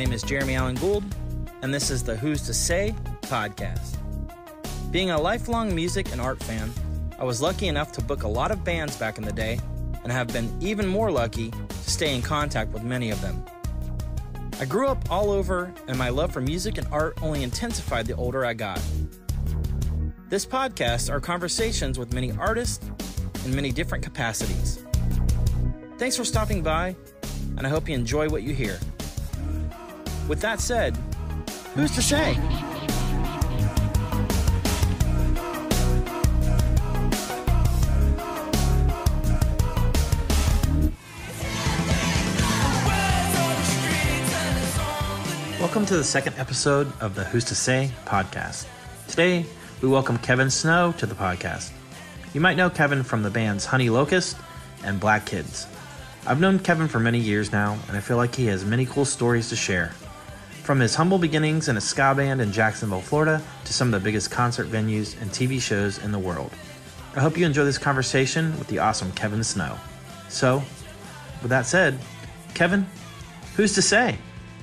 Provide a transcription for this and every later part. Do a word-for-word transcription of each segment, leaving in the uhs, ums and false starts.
name is Jeremy Allen Gould, and this is the Who's to Say podcast. Being a lifelong music and art fan, I was lucky enough to book a lot of bands back in the day, and have been even more lucky to stay in contact with many of them. I grew up all over, and my love for music and art only intensified the older I got. This podcast are conversations with many artists in many different capacities. Thanks for stopping by, and I hope you enjoy what you hear. With that said, who's to say? Welcome to the second episode of the Who's to Say podcast. Today, we welcome Kevin Snow to the podcast. You might know Kevin from the bands Honey Locust and Black Kids. I've known Kevin for many years now, and I feel like he has many cool stories to share. From his humble beginnings in a ska band in Jacksonville, Florida, to some of the biggest concert venues and T V shows in the world. I hope you enjoy this conversation with the awesome Kevin Snow. So, with that said, Kevin, who's to say?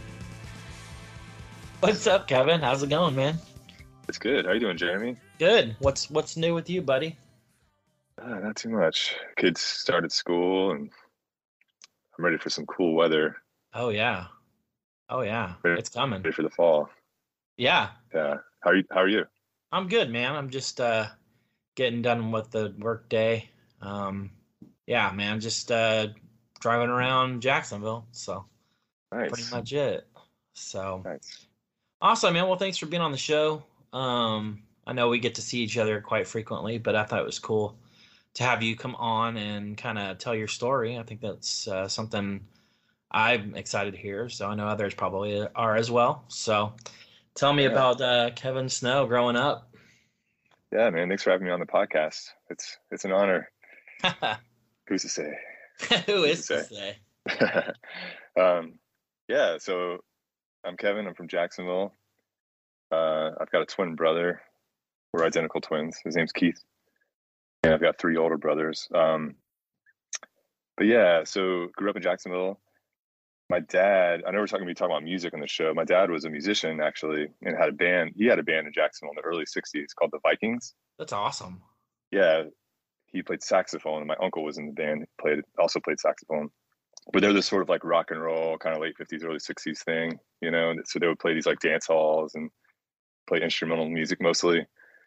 What's up, Kevin? How's it going, man? It's good. How you doing, Jeremy? Good. What's what's new with you, buddy? Uh, not too much. Kids started school, and I'm ready for some cool weather. Oh yeah, oh yeah, ready, it's coming. Ready for the fall. Yeah. Yeah. How are you? How are you? I'm good, man. I'm just uh, getting done with the work day. Um, yeah, man. Just uh, driving around Jacksonville. So nice. Pretty much it. So nice. Awesome, man. Well, thanks for being on the show. Um, I know we get to see each other quite frequently, but I thought it was cool to have you come on and kind of tell your story. I think that's uh, something I'm excited to hear. So I know others probably are as well. So tell me yeah. about uh, Kevin Snow growing up. Yeah, man. Thanks for having me on the podcast. It's it's an honor. Who's to say? Who is to say? say? um, yeah. So I'm Kevin. I'm from Jacksonville. Uh, I've got a twin brother. We're identical twins. His name's Keith. And I've got three older brothers. Um, but yeah, so grew up in Jacksonville. My dad, I know we're talking to be talking about music on the show. My dad was a musician actually, and had a band. He had a band in Jacksonville in the early sixties called the Vikings. That's awesome. Yeah, he played saxophone, and my uncle was in the band. Played also played saxophone. But they're this sort of like rock and roll, kind of late fifties, early sixties thing, you know. And so they would play these like dance halls and play instrumental music mostly.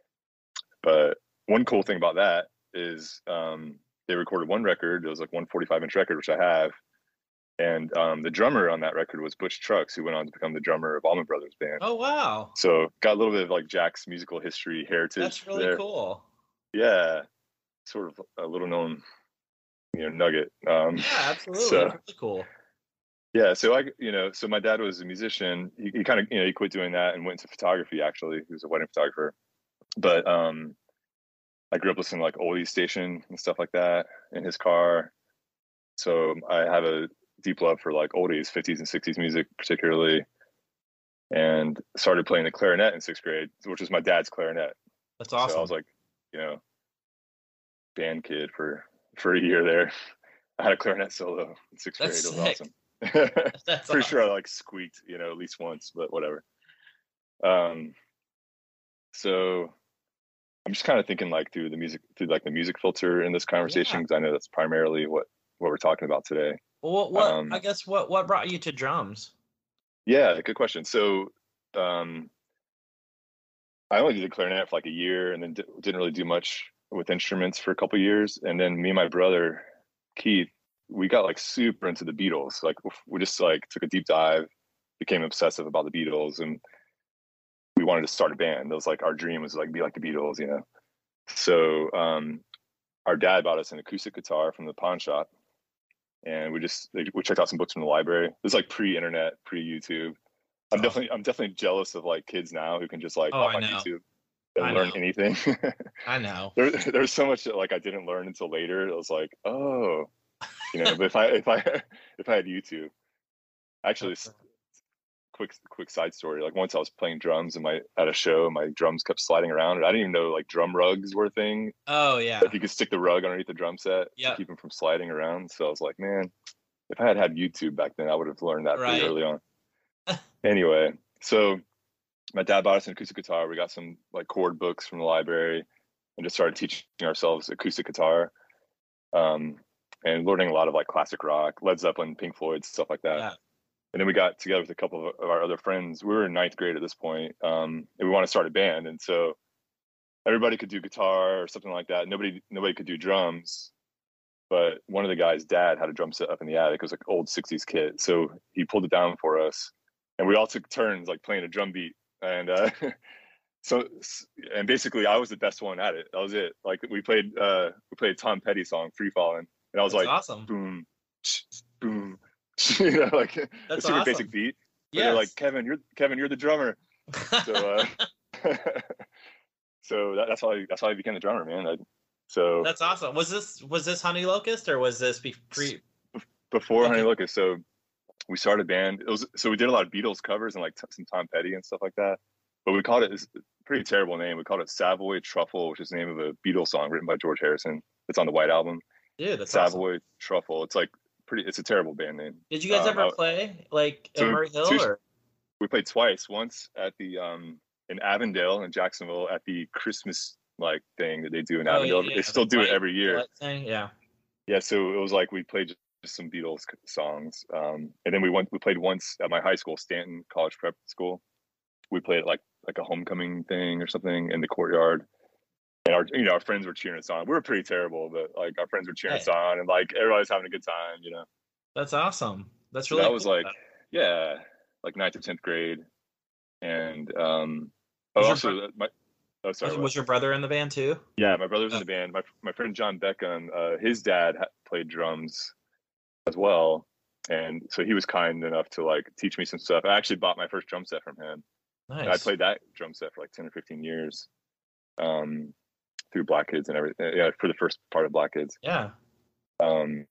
But one cool thing about that is um, they recorded one record. It was like one forty-five inch record, which I have. And um, the drummer on that record was Butch Trucks, who went on to become the drummer of Allman Brothers Band. Oh, wow. So got a little bit of like Jack's musical history heritage. That's really there. Cool. Yeah. Sort of a little known, you know, nugget. Um, yeah, absolutely. So, That's really cool. Yeah. So I, you know, so my dad was a musician. He, he kind of, you know, he quit doing that and went into photography, actually. He was a wedding photographer. But um, I grew up listening to like oldies station and stuff like that in his car. So I have a deep love for like oldies, fifties and sixties music particularly, and started playing the clarinet in sixth grade, which was my dad's clarinet. That's awesome. So I was like, you know, band kid for for a year there. I had a clarinet solo in sixth That's grade. It was sick. awesome. That's Pretty awesome. sure I like squeaked, you know, at least once, but whatever. Um, so I'm just kind of thinking like through the music, through like the music filter in this conversation, because yeah. I know that's primarily what what we're talking about today. Well, what, what um, I guess what what brought you to drums? Yeah, good question. So um, I only did the clarinet for like a year, and then d- didn't really do much with instruments for a couple of years. And then me and my brother Keith, we got like super into the Beatles. Like we just like took a deep dive, became obsessive about the Beatles, and we wanted to start a band. It was like our dream was like be like the Beatles, you know. So um, our dad bought us an acoustic guitar from the pawn shop, and we just we checked out some books from the library. It was like pre-internet, pre-YouTube. I'm oh. definitely I'm definitely jealous of like kids now who can just like oh, hop I on know. YouTube and I learn know. anything. I know. There, there's so much that like I didn't learn until later. It was like, oh, you know. But if I if I if I had YouTube, actually, quick quick side story. Like once I was playing drums and my at a show, my drums kept sliding around, and I didn't even know like drum rugs were a thing. Oh yeah. Like you could stick the rug underneath the drum set yep. to keep them from sliding around. So I was like, man, if I had had YouTube back then, I would have learned that right. pretty early on. Anyway, so my dad bought us an acoustic guitar. We got some like chord books from the library and just started teaching ourselves acoustic guitar. Um, and learning a lot of like classic rock, Led Zeppelin, Pink Floyd, stuff like that. Yeah. And then we got together with a couple of, of our other friends. We were in ninth grade at this point, um, and we want to start a band. And so everybody could do guitar or something like that. Nobody, nobody could do drums. But one of the guys' dad had a drum set up in the attic. It was like old sixties kit, so he pulled it down for us, and we all took turns like playing a drum beat. And uh, so, and basically, I was the best one at it. That was it. Like we played, uh, we played a Tom Petty song, "Free Fallin'," and I was That's like, awesome. boom, boom, you know, like a super awesome. basic beat. Yeah. They're like, Kevin, you're Kevin, you're the drummer. So, uh, so that, that's how I, that's how I became the drummer, man. I, so that's awesome. Was this was this Honey Locust or was this be- pre before okay. Honey Locust? So we started a band. It was so we did a lot of Beatles covers and like t- some Tom Petty and stuff like that. But we called it, it's a pretty terrible name. We called it Savoy Truffle, which is the name of a Beatles song written by George Harrison. It's on the White Album. Dude, that's Savoy awesome. Truffle. It's like pretty. It's a terrible band name. Did you guys um, ever play like so at Murray Hill? two, Or? We played twice. Once at the um in Avondale in Jacksonville at the Christmas like thing that they do in Oh, Avondale. yeah, yeah. They still The do white, it every year. Thing? Yeah. Yeah. So it was like we played just some Beatles songs, um, and then we went. We played once at my high school, Stanton College Prep School. We played like like a homecoming thing or something in the courtyard. And our, you know, our friends were cheering us on. We were pretty terrible, but like our friends were cheering hey. us on, and like everybody's having a good time, you know. That's awesome. That's so really. That cool was like, though. yeah, like ninth or tenth grade, and um, oh, also bro- my, oh, sorry, was, was your brother in the band too? Yeah, my brother was oh. in the band. My my friend John Beckham, uh, his dad ha- played drums as well, and so he was kind enough to like teach me some stuff. I actually bought my first drum set from him. Nice. And I played that drum set for like ten or fifteen years. Um, through Black Kids and everything, yeah, for the first part of Black Kids. Yeah. Um,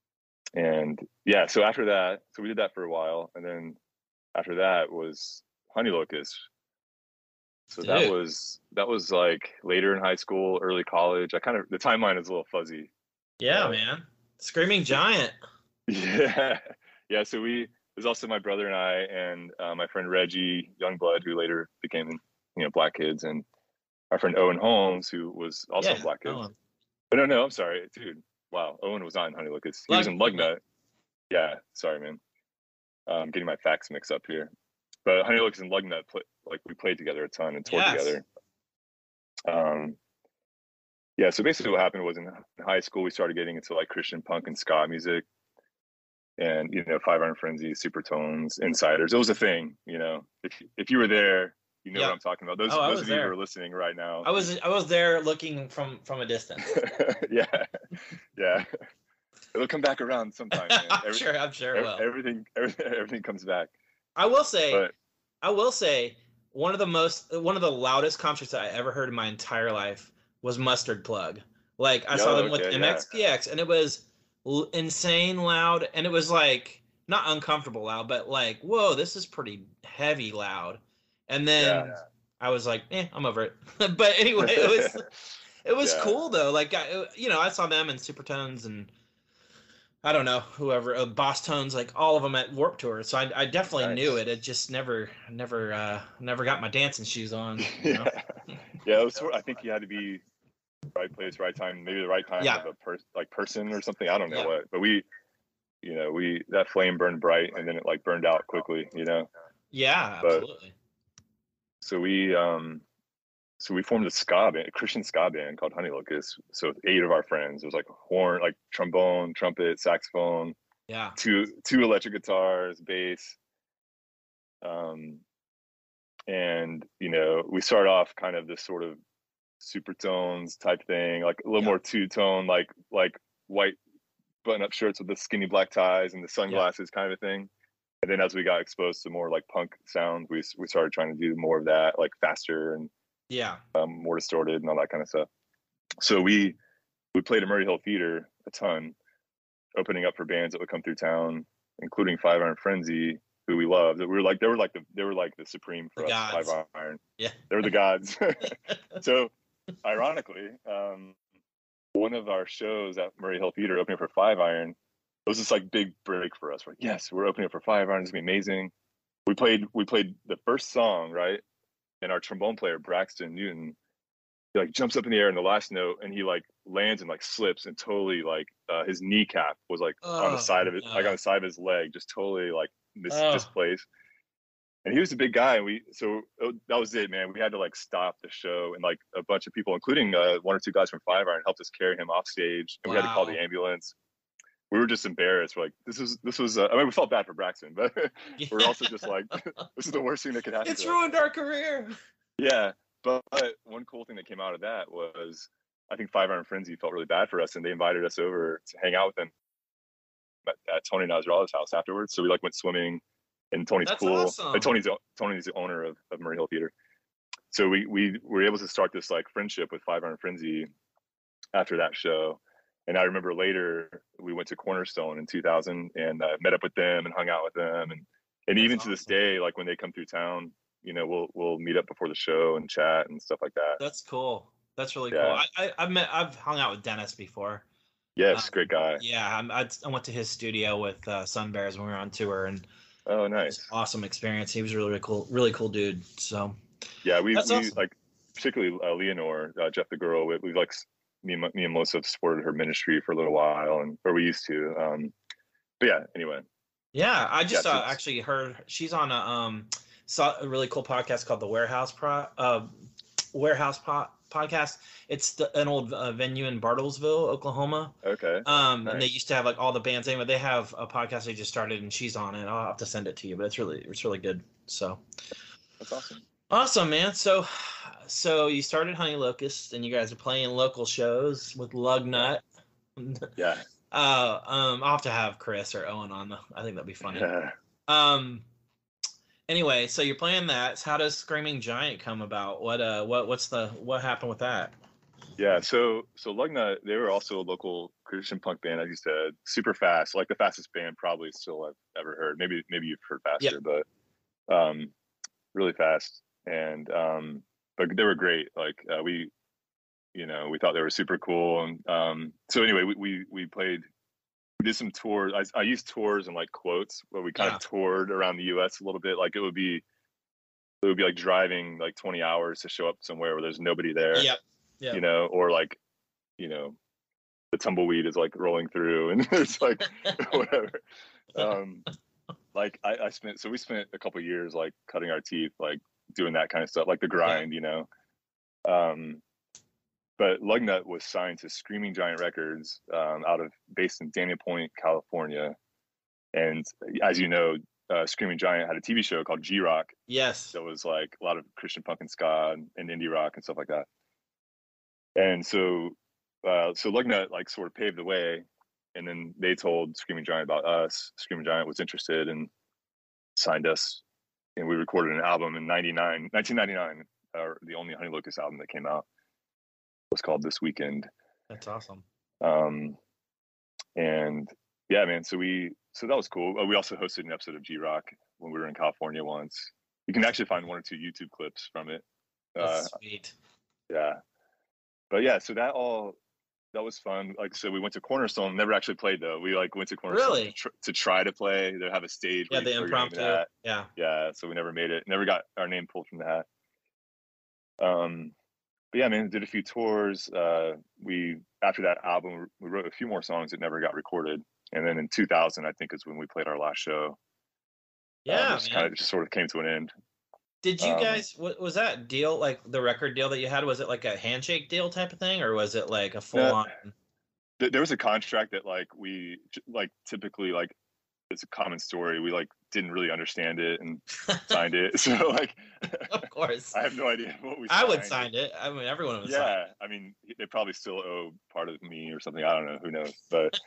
and yeah, so after that, so we did that for a while, and then after that was Honey Locust. So Dude. that was that was like later in high school, early college. I kind of the timeline is a little fuzzy. Yeah, uh, man. Screaming Giant. Yeah, yeah. So we there's also my brother and I, and uh, my friend Reggie Youngblood, who later became you know Black Kids, and our friend Owen Holmes, who was also yeah, in Black Kids. Owen. But no, no, I'm sorry, dude. Wow, Owen was not in Honey Locust. He Lug- was in Lugnut. Yeah, sorry, man. I'm getting my facts mixed up here. But Honey Locust and Lugnut, play, like we played together a ton and toured yes. together. Um, yeah. So basically, what happened was in high school we started getting into like Christian punk and ska music, and you know, Five Iron Frenzy, Supertones, Insiders. It was a thing. You know, if if you were there. You know yeah. what I'm talking about. Those, oh, those of you who are listening right now. I was I was there looking from from a distance. yeah, yeah. It'll come back around sometime. Man. I'm Every, sure. I'm sure. It will. Everything, everything, everything comes back. I will say. But, I will say one of the most one of the loudest concerts I ever heard in my entire life was Mustard Plug. Like I oh, saw them okay, with M X P X, yeah. and it was l- insane loud, and it was like not uncomfortable loud, but like whoa, this is pretty heavy loud. And then yeah. I was like, eh, I'm over it. But anyway, it was it was yeah. cool though. Like I, you know, I saw them in Supertones and I don't know whoever, uh, Boss Tones, like all of them at Warped Tour. So I, I definitely nice. knew it. It just never, never, uh, never got my dancing shoes on. You know? yeah, yeah. It was. I think you had to be right place, right time, maybe the right time yeah. of a person, like person or something. I don't know yeah. what, but we, you know, we that flame burned bright and then it like burned out quickly. You know. Yeah, but, absolutely. So we um so we formed a ska band, a Christian ska band called Honey Locust. So eight of our friends. It was like horn, like trombone, trumpet, saxophone. Yeah. Two two electric guitars, bass. Um and you know, we start off kind of this sort of Supertones type thing, like a little yeah. more two-tone, like like white button-up shirts with the skinny black ties and the sunglasses yeah. kind of a thing. And then as we got exposed to more like punk sound, we we started trying to do more of that, like faster and yeah, um, more distorted and all that kind of stuff. So we we played at Murray Hill Theater a ton, opening up for bands that would come through town, including Five Iron Frenzy, who we loved. We were like they were like the they were like the supreme for the us. Gods. Five Iron, yeah, they were the gods. So ironically, um, one of our shows at Murray Hill Theater, opening for Five Iron. It was this like big break for us. We're like, yes, we're opening up for Five Iron. It's gonna be amazing. we played we played the first song, right? And our trombone player, Braxton Newton, he like jumps up in the air in the last note, and he like lands and like slips and totally like uh, his kneecap was like on the Oh, side of it, no. like on the side of his leg, just totally like mis- Oh. displaced. And he was a big guy, and we so uh, that was it, man. We had to like stop the show, and like a bunch of people, including uh, one or two guys from Five Iron, helped us carry him off stage, and we had to call Wow. the ambulance. We were just embarrassed. We're like, this is this was. Uh, I mean, we felt bad for Braxton, but Yeah. we're also just like, this is the worst thing that could happen. It's to us. ruined our career. Yeah, but, but one cool thing that came out of that was I think Five Iron Frenzy felt really bad for us, and they invited us over to hang out with them at, at Tony Nasrallah's house afterwards. So we like went swimming, and Tony's That's cool. awesome. And Tony's Tony's the owner of, of Murray Hill Theater. So we we were able to start this like friendship with Five Iron Frenzy after that show. And I remember later we went to Cornerstone in two thousand and uh, met up with them and hung out with them, and and That's even awesome. to this day, like when they come through town, you know, we'll we'll meet up before the show and chat and stuff like that. That's cool. That's really Yeah. cool. I, I I've met I've hung out with Dennis before. Yes, Um, great guy. Yeah, I'm, I I went to his studio with uh, Sun Bears when we were on tour, and Oh, it was nice. an awesome experience. He was a really, really cool, really cool dude. So Yeah, we, That's we awesome. like particularly uh, Leonore, uh, Jeff the girl. We, we like me and me and Melissa have supported her ministry for a little while, and or we used to. Um, but yeah, anyway. yeah, I just Yeah, so uh, it's- actually heard she's on a um saw a really cool podcast called the Warehouse Pro uh Warehouse po- podcast. It's the, an old uh, venue in Bartlesville, Oklahoma. Okay. Um, and they Nice. used to have like all the bands. Anyway, they have a podcast they just started, and she's on it. I'll have to send it to you, but it's really it's really good. So That's awesome. awesome, man. So so you started Honey Locust, and you guys are playing local shows with Lugnut. Yeah. Uh, um, I'll have to have Chris or Owen on. The, I think that'd be funny. Yeah. Um. Anyway, so you're playing that. So how does Screaming Giant come about? What uh, what what's the what happened with that? Yeah, so so Lugnut, they were also a local Christian punk band, as you said, super fast, like the fastest band probably still I've ever heard. Maybe maybe you've heard faster, but um, really fast. And um, but they were great. Like uh, we, you know, we thought they were super cool. And um, so anyway, we we we played. We did some tours. I, I used tours and like quotes, where we kind Yeah. of toured around the U S a little bit. Like it would be, it would be like driving like twenty hours to show up somewhere where there's nobody there. Yep. Yeah. You know, or like, you know, the tumbleweed is like rolling through, and there's like whatever. Um, like I, I spent, so we spent a couple years like cutting our teeth, like doing that kind of stuff, like the grind, you know. Um, but Lugnut was signed to Screaming Giant Records, um, out of based in Dania Point, California. And as you know, uh, Screaming Giant had a T V show called G Rock Yes. that was like a lot of Christian punk and ska and, and indie rock and stuff like that. And so, uh, so Lugnut like sort of paved the way, and then they told Screaming Giant about us. Screaming Giant was interested and signed us, and we recorded an album in ninety-nine, nineteen ninety-nine, or the only Honey Locust album that came out was called This Weekend. That's awesome. Um, and yeah, man, so we, so that was cool. Uh, we also hosted an episode of G Rock when we were in California once. You can actually find one or two YouTube clips from it. Uh, That's sweet. yeah. But yeah, so that all, that was fun. Like, so we went to Cornerstone, never actually played though. We like went to Cornerstone Really? to, tr- to try to play. They have a stage. Yeah, where the you throw your name in impromptu. the hat. Yeah. Yeah, so we never made it. Never got our name pulled from the hat. Um, but yeah, man, did a few tours. Uh, we after that album, we wrote a few more songs that never got recorded. And then in two thousand, I think is when we played our last show. Yeah, um, just man. kind of just sort of came to an end. Did you um, guys? What was that deal? Like the record deal that you had? Was it like a handshake deal type of thing, or was it like a full on? Th- There was a contract that like we like typically like it's a common story. We like didn't really understand it and signed it. So like, Of course. I have no idea what we. I would signed. sign it. I mean, everyone would sign. Yeah, I mean, they probably still owe part of me or something. I don't know. Who knows? But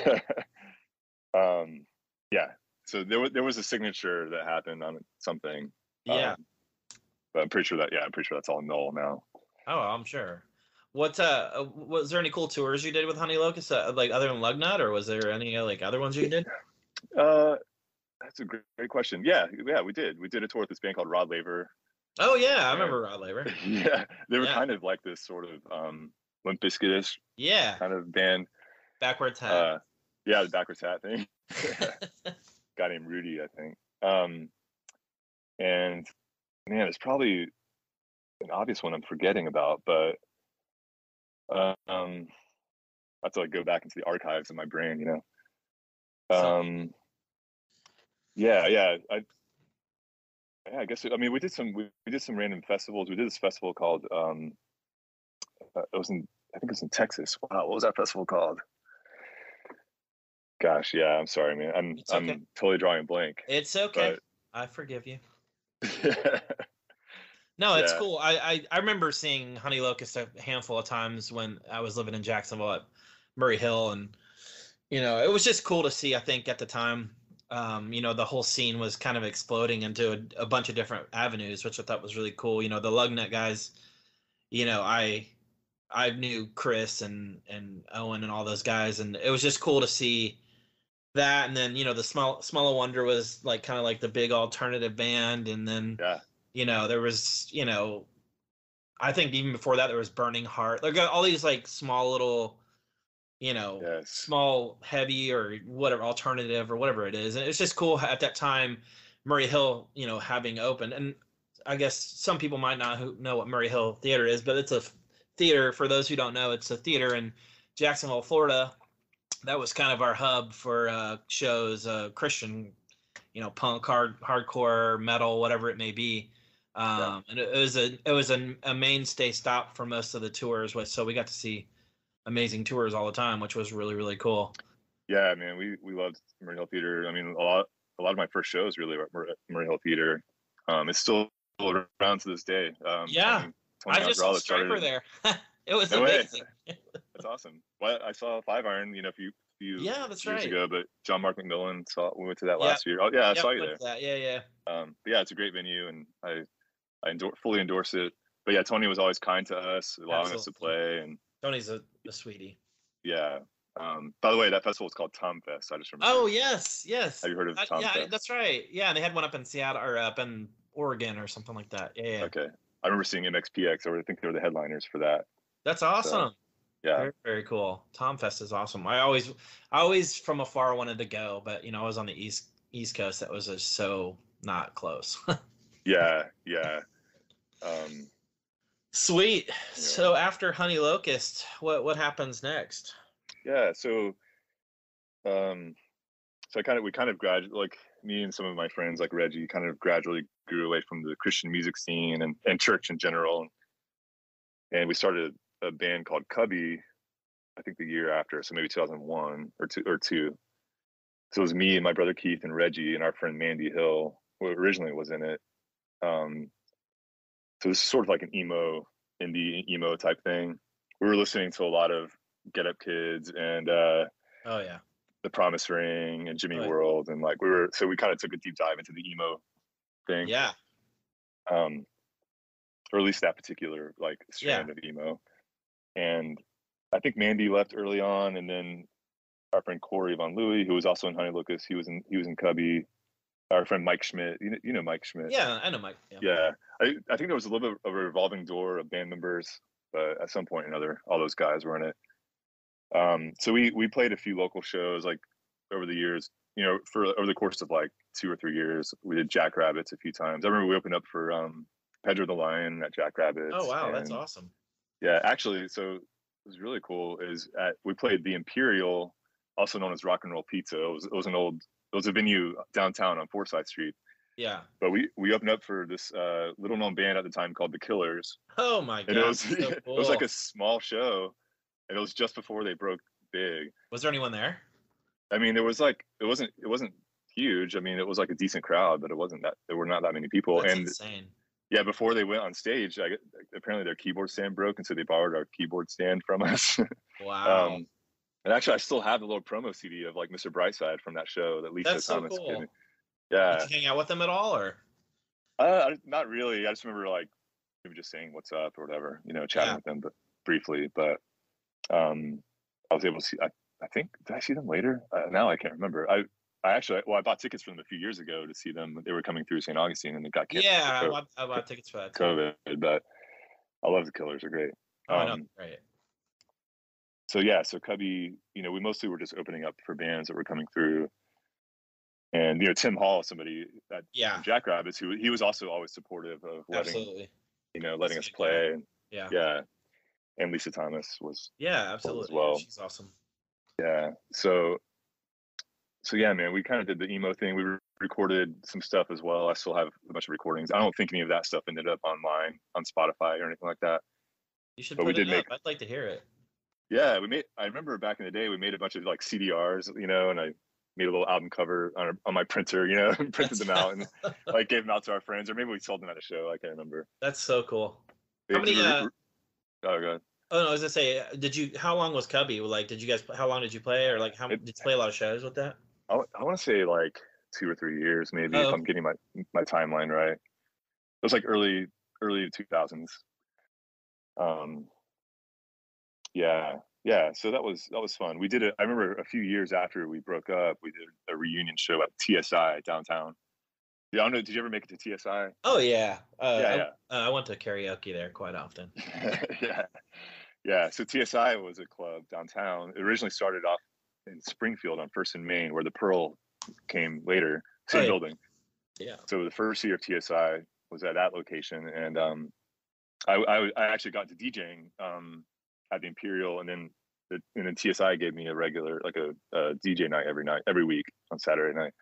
um, yeah. So there was there was a signature that happened on something. Yeah. Um, but I'm pretty sure that yeah, I'm pretty sure that's all null now. Oh, I'm sure. What uh, uh, was there any cool tours you did with Honey Locust, uh, like other than Lugnut, or was there any uh, like other ones you did? Uh, that's a great, great question. Yeah, yeah, we did. We did a tour with this band called Rod Laver. Oh yeah, I remember Rod Laver. Yeah, they were Yeah. kind of like this sort of um, Limp Bizkit-ish Yeah, kind of band. backwards hat. Uh, yeah, the backwards hat thing. Guy named Rudy, I think. Um, And man, it's probably an obvious one I'm forgetting about, but uh, um, I have to like go back into the archives of my brain, you know. So Um, yeah, yeah. I, yeah, I guess. I mean, we did some we, we did some random festivals. We did this festival called um, uh, it was in I think it was in Texas. Wow, what was that festival called? Gosh, yeah. I'm sorry, man. I'm it's okay. I'm totally drawing a blank. It's okay. I forgive you. But No, it's yeah, cool. I, I, I remember seeing Honey Locust a handful of times when I was living in Jacksonville at Murray Hill, and you know, it was just cool to see. I think at the time, um, you know, the whole scene was kind of exploding into a, a bunch of different avenues, which I thought was really cool. You know, the Lugnut guys. You know, I I knew Chris and and Owen and all those guys, and it was just cool to see that. And then you know, the Small Small of Wonder was like kind of like the big alternative band, and then yeah, you know there was you know I think even before that there was Burning Heart. There got all these like small little you know yes, small heavy or whatever alternative or whatever it is, and it's just cool at that time Murray Hill you know having opened. And I guess some people might not who know what Murray Hill Theater is, but it's a theater. For those who don't know, it's a theater in Jacksonville, Florida. That was kind of our hub for uh, shows, uh, Christian, you know, punk, hard, hardcore, metal, whatever it may be. Um, yeah, and it, it was a it was a, a mainstay stop for most of the tours. So we got to see amazing tours all the time, which was really really cool. yeah, man. We we loved Murray Hill Theater. I mean, a lot a lot of my first shows really were at Murray Hill Theater. Um, it's still around to this day. Um, Yeah, Tony, Tony I just saw Gonzalez Striper started. there. It was No way. amazing. That's awesome. Well, I saw Five Iron, you know, a few few Yeah, that's years right. ago, but John Mark McMillan saw we went to that Yeah. last year. Oh yeah, I Yep, saw you went there. to that. Yeah, yeah. Um, but yeah, it's a great venue, and I I endor- fully endorse it. But yeah, Tony was always kind to us, allowing us to Absolutely. play, and Tony's a, a sweetie. yeah. Um, by the way, that festival is called Tom Fest. I just remember. Oh yes, yes. Have you heard of Uh, Tom yeah, Fest? that's right. Yeah, and they had one up in Seattle or up in Oregon or something like that. Yeah, yeah. Okay, I remember seeing M X P X, or I think they were the headliners for that. That's awesome. So, yeah, Very, very cool. Tom Fest is awesome. I always, I always from afar wanted to go, but you know, I was on the east East Coast. That was just so not close. yeah, yeah. Um, Sweet. So after Honey Locust, what what happens next? yeah, so um, so I kind of we kind of grad like me and some of my friends like Reggie kind of gradually grew away from the Christian music scene and, and church in general, and we started a band called Cubby, I think the year after, so maybe two thousand one or two or two. So it was me and my brother Keith and Reggie and our friend Mandy Hill, who originally was in it. Um, so this is sort of like an emo, indie emo type thing. We were listening to a lot of Get Up Kids and uh, Oh yeah, The Promise Ring and Jimmy Oh, yeah. World, and like we were, so we kind of took a deep dive into the emo thing. yeah, Um, or at least that particular like strand Yeah. of emo. And I think Mandy left early on, and then our friend Corey Von Louie, who was also in Honey Locust, he was in he was in Cubby. Our friend Mike Schmidt, you know, you know Mike Schmidt. yeah. I know Mike. Yeah. Yeah, I I think there was a little bit of a revolving door of band members, but at some point or another, all those guys were in it. Um, so we we played a few local shows like over the years. You know, for over the course of like two or three years, we did Jackrabbits a few times. I remember we opened up for um, Pedro the Lion at Jackrabbits. Oh wow, that's and, awesome. Yeah, actually, so it was really cool. Is at we played the Imperial, also known as Rock and Roll Pizza. It was it was an old it was a venue downtown on Forsyth Street. Yeah. But we we opened up for this uh, little known band at the time called the Killers. Oh my god. And it was so it cool. was like a small show, and it was just before they broke big. Was there anyone there? I mean, there was like it wasn't it wasn't huge. I mean, it was like a decent crowd, but it wasn't that there were not that many people. That's and insane. yeah, before they went on stage, I, apparently their keyboard stand broke, and so they borrowed our keyboard stand from us. Wow. um, and actually, I still have the little promo C D of like Mister Brightside from that show that Lisa That's so Thomas cool. gave me. Yeah, Did you hang out with them at all, or? uh, not really. I just remember like maybe just saying what's up or whatever, you know, chatting Yeah. with them, but briefly. But um, I was able to see. I, I think did I see them later? Uh, now I can't remember. I I actually well I bought tickets for them a few years ago to see them. They were coming through Saint Augustine, and they got canceled. Yeah, I for bought, I bought tickets for that too. COVID, but I love the Killers. They're great. Oh, I know. Um, Right. so yeah, so Cubby, you know, we mostly were just opening up for bands that were coming through. And you know, Tim Hall, somebody at yeah, Jackrabbits, who he was also always supportive of letting, absolutely, you know, letting That's us a good play. guy. And Yeah, yeah, and Lisa Thomas was yeah, as absolutely. well. Yeah, she's awesome. Yeah, so so yeah, man, we kind of did the emo thing. We re- recorded some stuff as well. I still have a bunch of recordings. I don't think any of that stuff ended up online on Spotify or anything like that. You should But put we it did up. make, I'd like to hear it. yeah, we made. I remember back in the day, we made a bunch of like C D Rs, you know, and I made a little album cover on on my printer, you know, and printed them out and like gave them out to our friends, or maybe we sold them at a show. I can't remember. That's so cool. They How many? re- Uh, re- oh god. oh no, I was gonna say, did you? How long was Cubby? Like, did you guys? How long did you play, or like, how It, did you play a lot of shows with that? I, I want to say like two or three years, maybe, Oh. if I'm getting my my timeline right. It was like early early two thousands. Um. Yeah, yeah. So that was that was fun. We did it. I remember a few years after we broke up, we did a reunion show at T S I downtown. Yeah, I don't know. Did you ever make it to T S I? Oh yeah, uh, Yeah, I, yeah. Uh, I went to karaoke there quite often. yeah, yeah. So T S I was a club downtown. It originally started off in Springfield on First and Main, where the Pearl came later. Same Oh, yeah. building. Yeah. So the first year of T S I was at that location, and um, I, I I actually got to DJing um at the Imperial, and then the, and then T S I gave me a regular like a, a D J night every night, every week on Saturday night.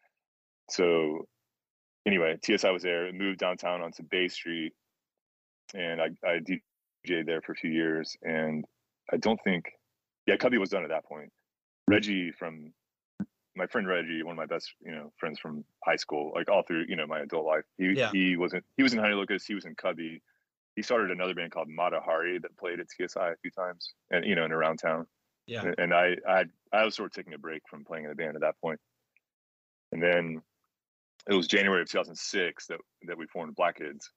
So anyway, T S I was there. It moved downtown onto Bay Street, and I I DJed there for a few years. And I don't think, yeah, Cubby was done at that point. Reggie from my friend Reggie, one of my best you know friends from high school, like all through you know my adult life. He Yeah. he wasn't he was in Honey Locust. He was in Cubby. He started another band called Mata Hari that played at T S I a few times, and you know, and around town. Yeah. And, and I, I, I was sort of taking a break from playing in the band at that point. And then it was January of two thousand six that that we formed Black Kids.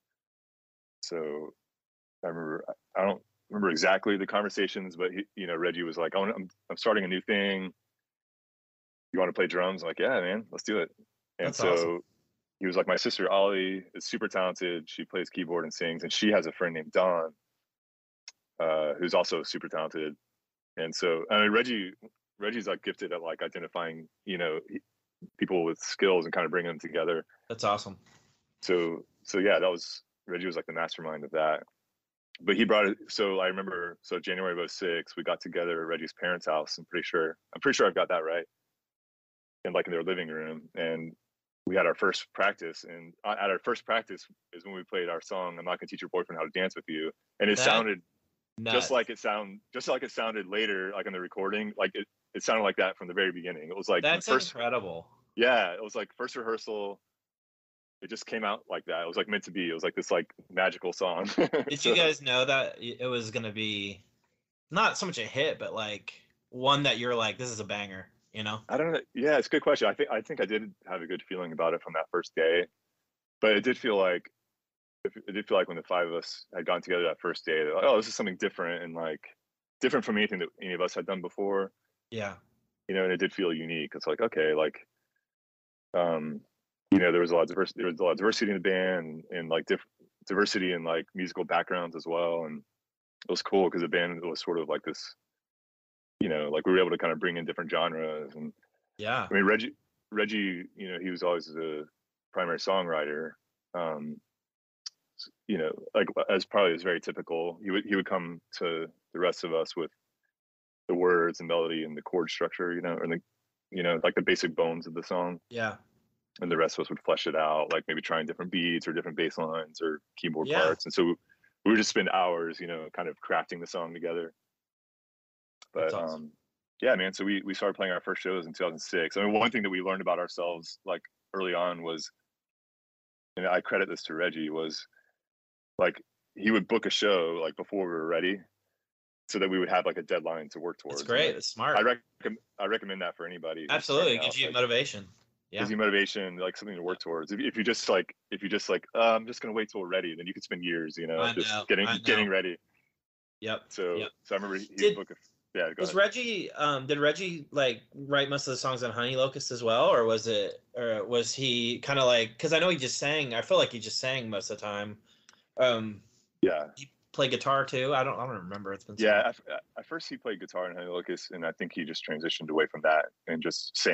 So I remember, I don't remember exactly the conversations, but he, you know, Reggie was like, "Oh, I'm, I'm starting a new thing. You want to play drums?" I'm like, "Yeah, man, let's do it." And That's so. awesome. He was like, my sister Ollie is super talented. She plays keyboard and sings, and she has a friend named Dawn, uh, who's also super talented. And so, I mean, Reggie, Reggie's like gifted at like identifying, you know, people with skills and kind of bringing them together. That's awesome. So, so yeah, that was Reggie was like the mastermind of that. But he brought it. So I remember, so January of oh six, we got together at Reggie's parents' house. I'm pretty sure, I'm pretty sure I've got that right. And like in their living room, and we had our first practice, and at our first practice is when we played our song "I'm Not Gonna Teach Your Boyfriend How to Dance with You," and it That- sounded Nuts. just like it sound, just like it sounded later, like in the recording. Like it, it sounded like that from the very beginning. It was like That's the first, incredible. yeah, it was like first rehearsal. It just came out like that. It was like meant to be. It was like this like magical song. Did So- you guys know that it was gonna be not so much a hit, but like one that you're like, this is a banger, you know? I don't know. Yeah, it's a good question. I think I think I did have a good feeling about it from that first day, but it did feel like it did feel like when the five of us had gone together that first day, they're like, oh, this is something different and like different from anything that any of us had done before. Yeah. You know, and it did feel unique. It's like okay, like, um, you know, there was a lot of diversity. There was a lot of diversity in the band, and, and like diff- diversity in like musical backgrounds as well, and it was cool because the band was sort of like this. You know, like we were able to kind of bring in different genres, and Yeah. I mean Reggie, Reggie, you know, he was always the primary songwriter. Um, you know, like as probably is very typical. He would he would come to the rest of us with the words and melody and the chord structure, you know, and the you know like the basic bones of the song, Yeah. and the rest of us would flesh it out, like maybe trying different beats or different bass lines or keyboard Yeah. parts, and so we would just spend hours, you know, kind of crafting the song together. But That's awesome. um, yeah, man. So we we started playing our first shows in two thousand six. I mean, one thing that we learned about ourselves like early on was, and I credit this to Reggie, was like he would book a show like before we were ready, so that we would have like a deadline to work towards. That's great. Like, That's smart. I recommend I recommend that for anybody. who's Absolutely. It starting gives out, you like, motivation. Yeah. gives you motivation, like something to work towards. If, if you just like if you just like uh, I'm just gonna wait till we're ready, then you could spend years, you know, I just know, getting I know. getting ready. Yep. So Yep. so I remember he, Did- he'd book a yeah. Go Was ahead. Reggie um did Reggie like write most of the songs on Honey Locust as well, or was it or was he kind of like, because I know he just sang, I feel like he just sang most of the time. Um Yeah. he played guitar too. I don't I don't remember. It's been so Yeah, long. at, at first he played guitar in Honey Locust, and I think he just transitioned away from that and just sang.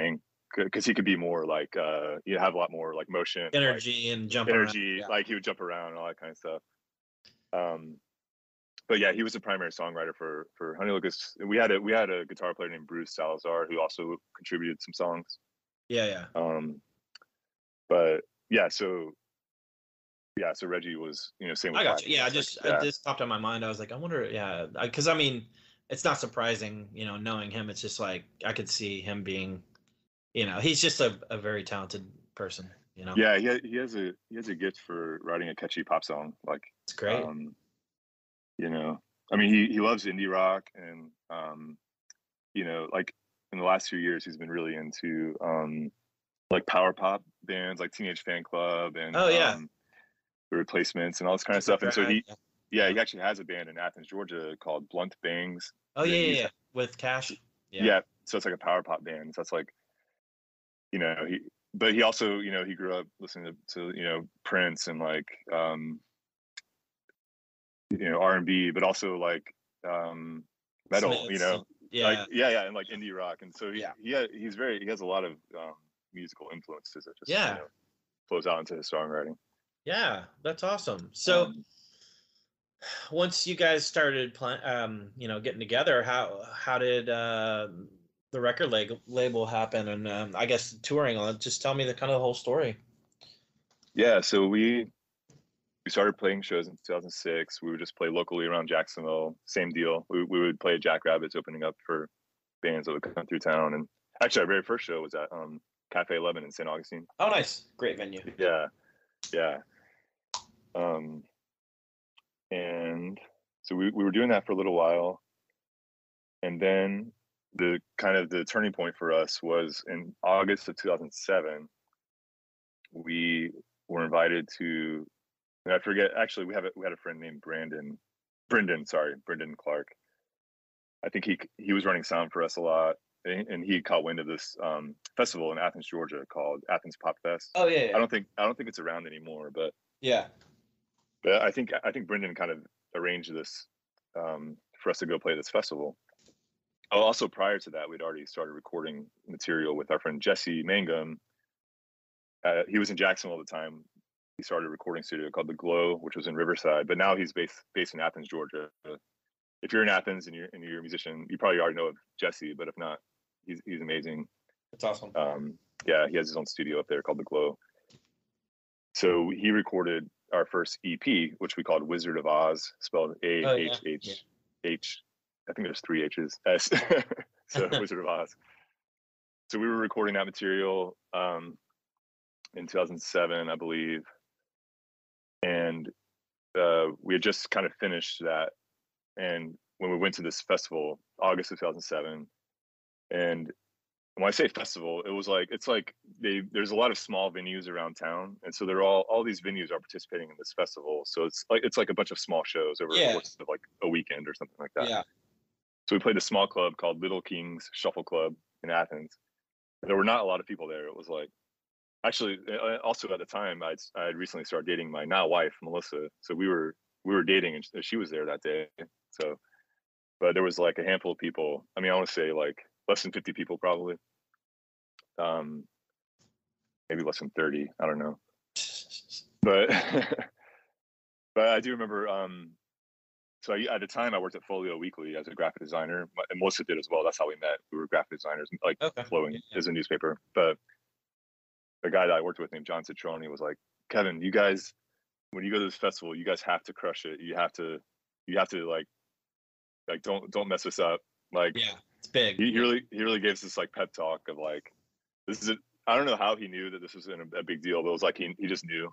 because he could be more like uh you have a lot more like motion, energy, like, and jump energy, around. Yeah. like he would jump around and all that kind of stuff. Um, but yeah, he was the primary songwriter for for Honey Locust. We had a we had a guitar player named Bruce Salazar who also contributed some songs. Yeah, yeah. Um, but yeah, so yeah, so Reggie was, you know, same with I got Black you. Yeah, I Keys, like, just yeah. I just popped on my mind. I was like, I wonder. Yeah, because I, I mean, it's not surprising, you know, knowing him. It's just like I could see him being, you know, he's just a, a very talented person. You know. Yeah, he ha- he has a he has a gift for writing a catchy pop song. Like It's great. Um, you know, I mean, he he loves indie rock, and um, you know, like in the last few years, he's been really into um, like power pop bands, like Teenage Fan Club and Oh yeah. um, The Replacements and all this kind of stuff. And so he, Yeah. yeah, he actually has a band in Athens, Georgia called Blunt Bangs. Oh that yeah, yeah, he's- yeah. With Cash. Yeah. Yeah. So it's like a power pop band. So it's like, you know, he, but he also, you know, he grew up listening to, to you know, Prince and like, um, you know, R and B, but also like um, metal, Smiths, you know, Yeah. like yeah, yeah, and like indie rock. And so he, Yeah. he, ha- he's very, he has a lot of um, musical influences that just, Yeah. you know, flows out into his songwriting. Yeah, that's awesome. So Um, once you guys started playing, um, you know, getting together, how how did uh, the record lag- label happen, and um, I guess touring on it? Just tell me the kind of the whole story. yeah, so we we started playing shows in two thousand six. We would just play locally around Jacksonville. Same deal. We we would play Jackrabbits opening up for bands that would come through town. And actually, our very first show was at um, Cafe eleven in Saint Augustine. Oh, nice, great venue. Yeah, yeah. Um, and so we we were doing that for a little while, and then the kind of the turning point for us was in August of two thousand seven. We were invited to, and I forget. Actually, we have a, we had a friend named Brandon, Brendan. Sorry, Brendan Clark. I think he he was running sound for us a lot, and, and he caught wind of this um, festival in Athens, Georgia, called Athens Pop Fest. Oh yeah, yeah. I don't think I don't think it's around anymore, but yeah. but I think I think Brendan kind of arranged this um, for us to go play this festival. Oh, also prior to that, we'd already started recording material with our friend Jesse Mangum. Uh, he was in Jacksonville at the time. He started a recording studio called The Glow, which was in Riverside, but now he's based based in Athens, Georgia. If you're in Athens and you're and you're a musician, you probably already know of Jesse, but if not, he's he's amazing. That's awesome. Um, yeah, he has his own studio up there called The Glow. So he recorded our first E P, which we called Wizard of Oz, spelled A H H H. I think there's three H's. S. So Wizard of Oz. So we were recording that material um, in two thousand seven, I believe, and uh, we had just kind of finished that. And when we went to this festival, August of two thousand seven, and when I say festival, it was like it's like they there's a lot of small venues around town, and so they're all all these venues are participating in this festival. So it's like it's like a bunch of small shows over Yeah. the course of like a weekend or something like that. Yeah. So we played a small club called Little Kings Shuffle Club in Athens. There were not a lot of people there. It was like actually uh, also at the time I'd I had recently started dating my now wife Melissa. So we were we were dating and she was there that day. So, but there was like a handful of people. I mean, I want to say like less than fifty people probably. Um, maybe less than thirty. I don't know. But but I do remember. Um, so I, at the time, I worked at Folio Weekly as a graphic designer, and Melissa did as well. That's how we met. We were graphic designers, like Okay. Flowing Yeah. is a newspaper. But the guy that I worked with named John Citroni was like, Kevin, you guys, when you go to this festival, you guys have to crush it. You have to, you have to like, like don't don't mess this up. Like, Yeah, it's big. he, he really he really gives this like pep talk of like, this is a, I don't know how he knew that this was a, a big deal, but it was like he he just knew.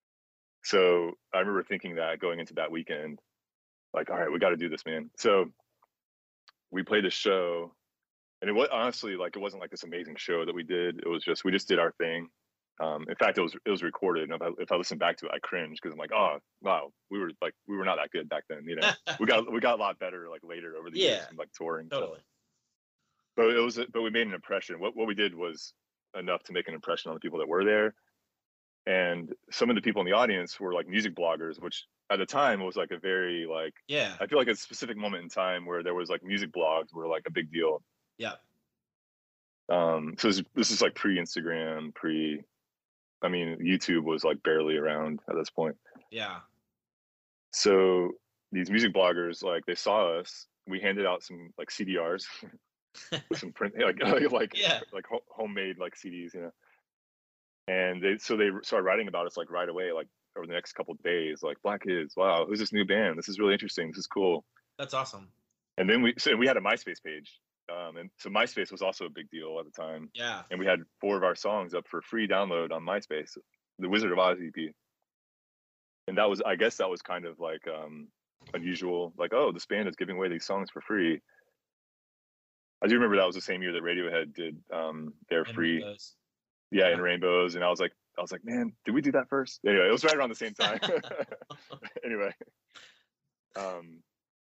So I remember thinking that going into that weekend, like, all right, we got to do this, man. So we played the show, and it was honestly like it wasn't like this amazing show that we did. It was just we just did our thing. Um, in fact, it was it was recorded, and if I, if I listen back to it, I cringe because I'm like, oh wow, we were like we were not that good back then. You know, we got we got a lot better like later over the Yeah. years, from, like touring. So- Totally. but it was but we made an impression. What what we did was enough to make an impression on the people that were there. And some of the people in the audience were like music bloggers, which at the time was like a very like Yeah. I feel like a specific moment in time where there was like music blogs were like a big deal. Yeah. Um, so this, this is like pre-Instagram, pre, I mean, YouTube was like barely around at this point. Yeah. So these music bloggers, like they saw us, we handed out some like C D Rs with some print, like, like, Yeah. like ho- homemade like C Ds, you know? And they, so they started writing about us like right away, like over the next couple of days, like Black Kids, wow, who's this new band? This is really interesting. This is cool. That's awesome. And then we, so we had a MySpace page. Um, and so MySpace was also a big deal at the time. Yeah. And we had four of our songs up for free download on MySpace, the Wizard of Oz E P. And that was, I guess that was kind of like um, unusual. Like, oh, this band is giving away these songs for free. I do remember that was the same year that Radiohead did um, their And free, Rainbows. yeah, Yeah. in Rainbows. And I was like, I was like, man, did we do that first? Anyway, it was right around the same time. Anyway. Um,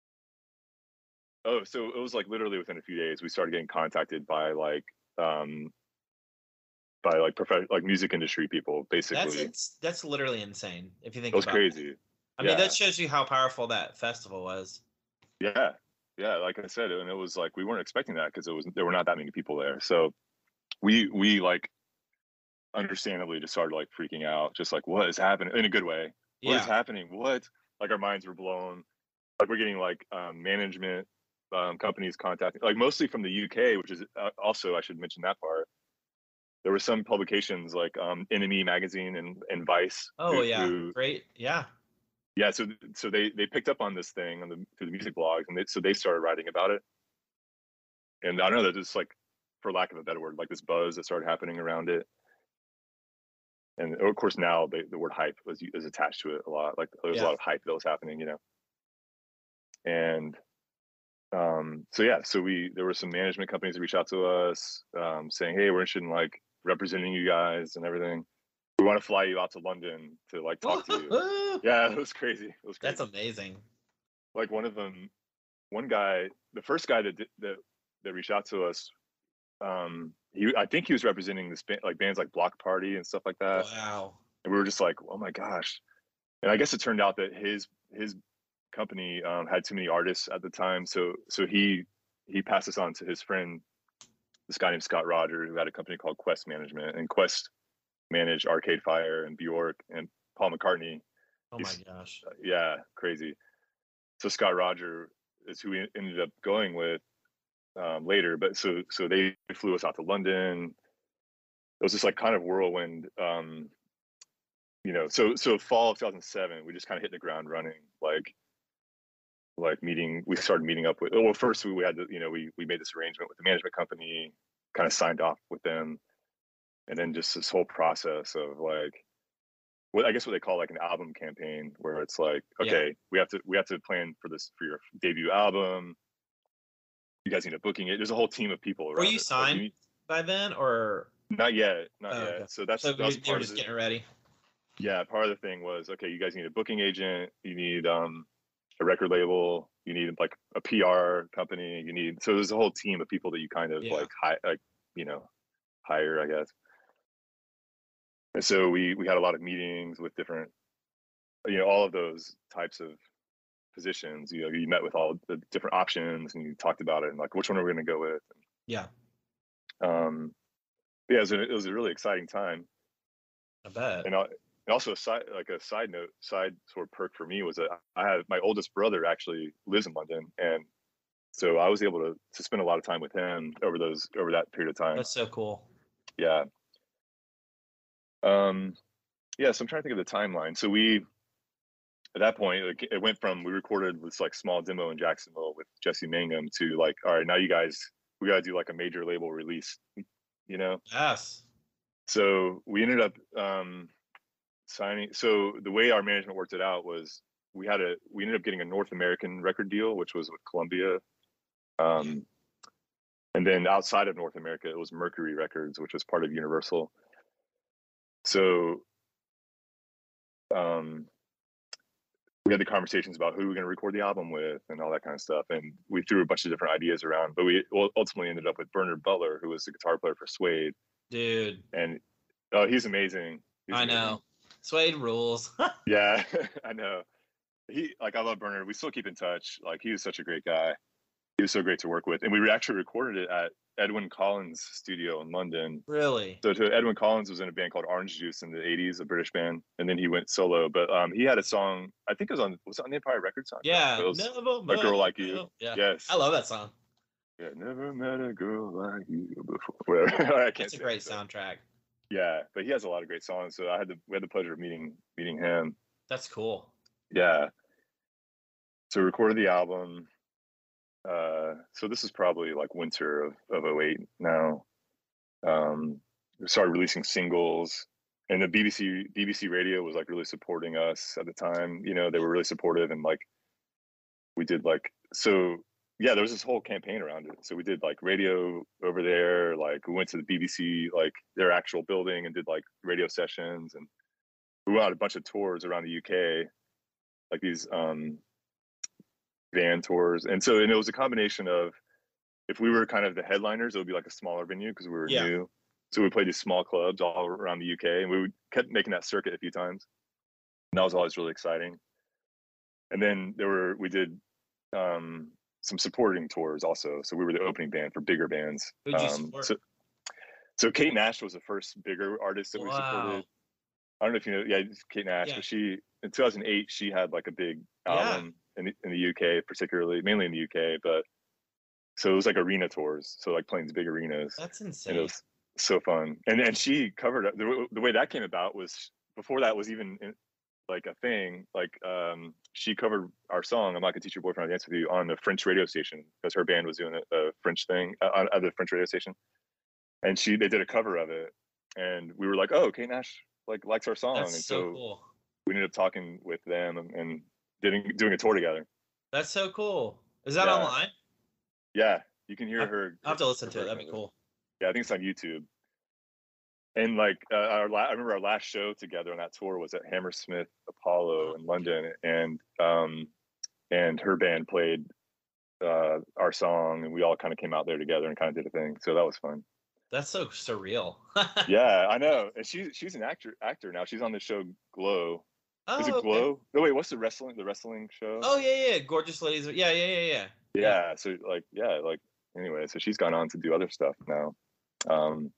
oh, so it was like literally within a few days, we started getting contacted by like, um, by like prof- like music industry people, basically. That's it's, that's literally insane if you think It was about crazy. it. I Yeah. mean, that shows you how powerful that festival was. Yeah, yeah. Like I said, and it was like we weren't expecting that because it was there were not that many people there. So we we like understandably just started like freaking out, just like what is happening in a good way. What is Yeah. happening? What? Like our minds were blown. Like we're getting like um, management um, companies contacting, like mostly from the U K, which is uh, also I should mention that part. There were some publications like um, N M E magazine and, and Vice. Oh who- yeah. who- Great. Yeah. yeah. So so they they picked up on this thing on the through the music blogs, and they, so they started writing about it. And I know that just like, for lack of a better word, like this buzz that started happening around it. And of course now they, the word hype was is attached to it a lot. Like there was Yeah. a lot of hype that was happening, you know. And um, so yeah, so we there were some management companies that reached out to us um, saying, hey, we're interested in like representing you guys and everything. We want to fly you out to London to like talk to you. Woo-hoo! Yeah, it was crazy. It was crazy. That's amazing. Like one of them, one guy, the first guy that did, that that reached out to us, um, he I think he was representing this band, like bands like Block Party and stuff like that. Wow. And we were just like, oh my gosh. And I guess it turned out that his his company um, had too many artists at the time, so so he he passed this on to his friend, this guy named Scott Roger, who had a company called Quest Management, and Quest managed Arcade Fire and Bjork and Paul McCartney. Oh my He's- gosh. Yeah, crazy. So Scott Roger is who we ended up going with um, later. But so so they flew us out to London. It was just like kind of whirlwind. Um, you know, so so fall of two thousand seven, we just kind of hit the ground running. Like like meeting, we started meeting up with. Well, first we, we had to, you know, we we made this arrangement with the management company, kind of signed off with them, and then just this whole process of like, what I guess what they call like an album campaign, where it's like, Yeah. okay, we have to we have to plan for this for your debut album. You guys need a booking it. There's a whole team of people. Were around you it. Like, signed need- by then, or not yet, not Oh, yet. okay. So that's so that was you, you part were of just the, getting ready? yeah, part of the thing was, okay, you guys need a booking agent, you need um a record label, you need like a P R company, you need so there's a whole team of people that you kind of Yeah. like hi, like you know hire, I guess. And so we we had a lot of meetings with different, you know, all of those types of positions. You know, you met with all the different options and you talked about it and like which one are we going to go with. Yeah, Um, yeah, it was, a, it was a really exciting time. I bet. And, I, and also a side, like a side note, side sort of perk for me was that I had my oldest brother actually lives in London, and so I was able to to spend a lot of time with him over those over that period of time. That's so cool. Yeah. Um, yeah. So I'm trying to think of the timeline. So we, at that point, like, it went from we recorded this like small demo in Jacksonville with Jesse Mangum to like, all right, now you guys, we got to do like a major label release, you know? Yes. So we ended up um, signing. So the way our management worked it out was we had a we ended up getting a North American record deal, which was with Columbia. Um, and then outside of North America, it was Mercury Records, which was part of Universal. So um, we had the conversations about who we were going to record the album with and all that kind of stuff. And we threw a bunch of different ideas around, but we ultimately ended up with Bernard Butler, who was the guitar player for Suede. Dude, And oh, he's amazing. He's I amazing. know. Suede rules. Yeah, I know. He like I love Bernard. We still keep in touch. Like he was such a great guy. He was so great to work with, and we actually recorded it at Edwyn Collins' studio in London. Really? So to Edwyn Collins was in a band called Orange Juice in the eighties, a British band, and then he went solo. But um, he had a song, I think it was on was it on the Empire Records soundtrack? Yeah. It was Never A Girl Like You. Yeah. Yes. I love that song. Yeah, never met a girl like you before. Whatever. I can't It's a say great it, but- soundtrack. Yeah, but he has a lot of great songs. So I had the we had the pleasure of meeting meeting him. That's cool. Yeah. So we recorded the album. Uh, so this is probably like winter of of oh eight now. Um, we started releasing singles, and the B B C B B C Radio was like really supporting us at the time. You know, they were really supportive, and like we did like so. Yeah, there was this whole campaign around it. So we did like radio over there. Like we went to the B B C, like their actual building, and did like radio sessions, and we went on a bunch of tours around the U K, like these um, van tours. And so, and it was a combination of, if we were kind of the headliners, it would be like a smaller venue because we were Yeah. new. So we played these small clubs all around the U K, and we would kept making that circuit a few times. And that was always really exciting. And then there were, we did um, some supporting tours also. So we were the opening band for bigger bands. Who'd you Um, support? so, so Kate Nash was the first bigger artist that we Wow. supported. I don't know if you know, yeah, Kate Nash, Yeah. but she, in two thousand eight, she had like a big album in, the, in the U K, particularly, mainly in the U K, but so it was like arena tours. So like playing these big arenas. That's And insane. it was so fun. And and she covered it. The, the way that came about was before that was even in, like a thing. Like um, she covered our song "I'm Not Gonna Teach Your Boyfriend How to Dance with You" on the French radio station because her band was doing a, a French thing uh, on, on the French radio station, and she they did a cover of it, and we were like, "Oh, Kate Nash like likes our song," That's and so so cool. we ended up talking with them and, and doing doing a tour together. That's so cool. Is that Yeah. online? Yeah, you can hear I- her. I'll have to listen her to it. That'd version be of cool. Yeah, I think it's on YouTube. And like uh, our, la- I remember our last show together on that tour was at Hammersmith Apollo in London, and um, and her band played uh, our song, and we all kind of came out there together and kind of did a thing. So that was fun. That's so surreal. Yeah, I know. And she's she's an actor actor now. She's on the show Glow. Oh, Is it okay. Glow? No, wait. What's the wrestling the wrestling show? Oh yeah, yeah. Gorgeous ladies. Yeah, yeah, yeah, yeah. yeah. So like yeah, like anyway. So she's gone on to do other stuff now. Um,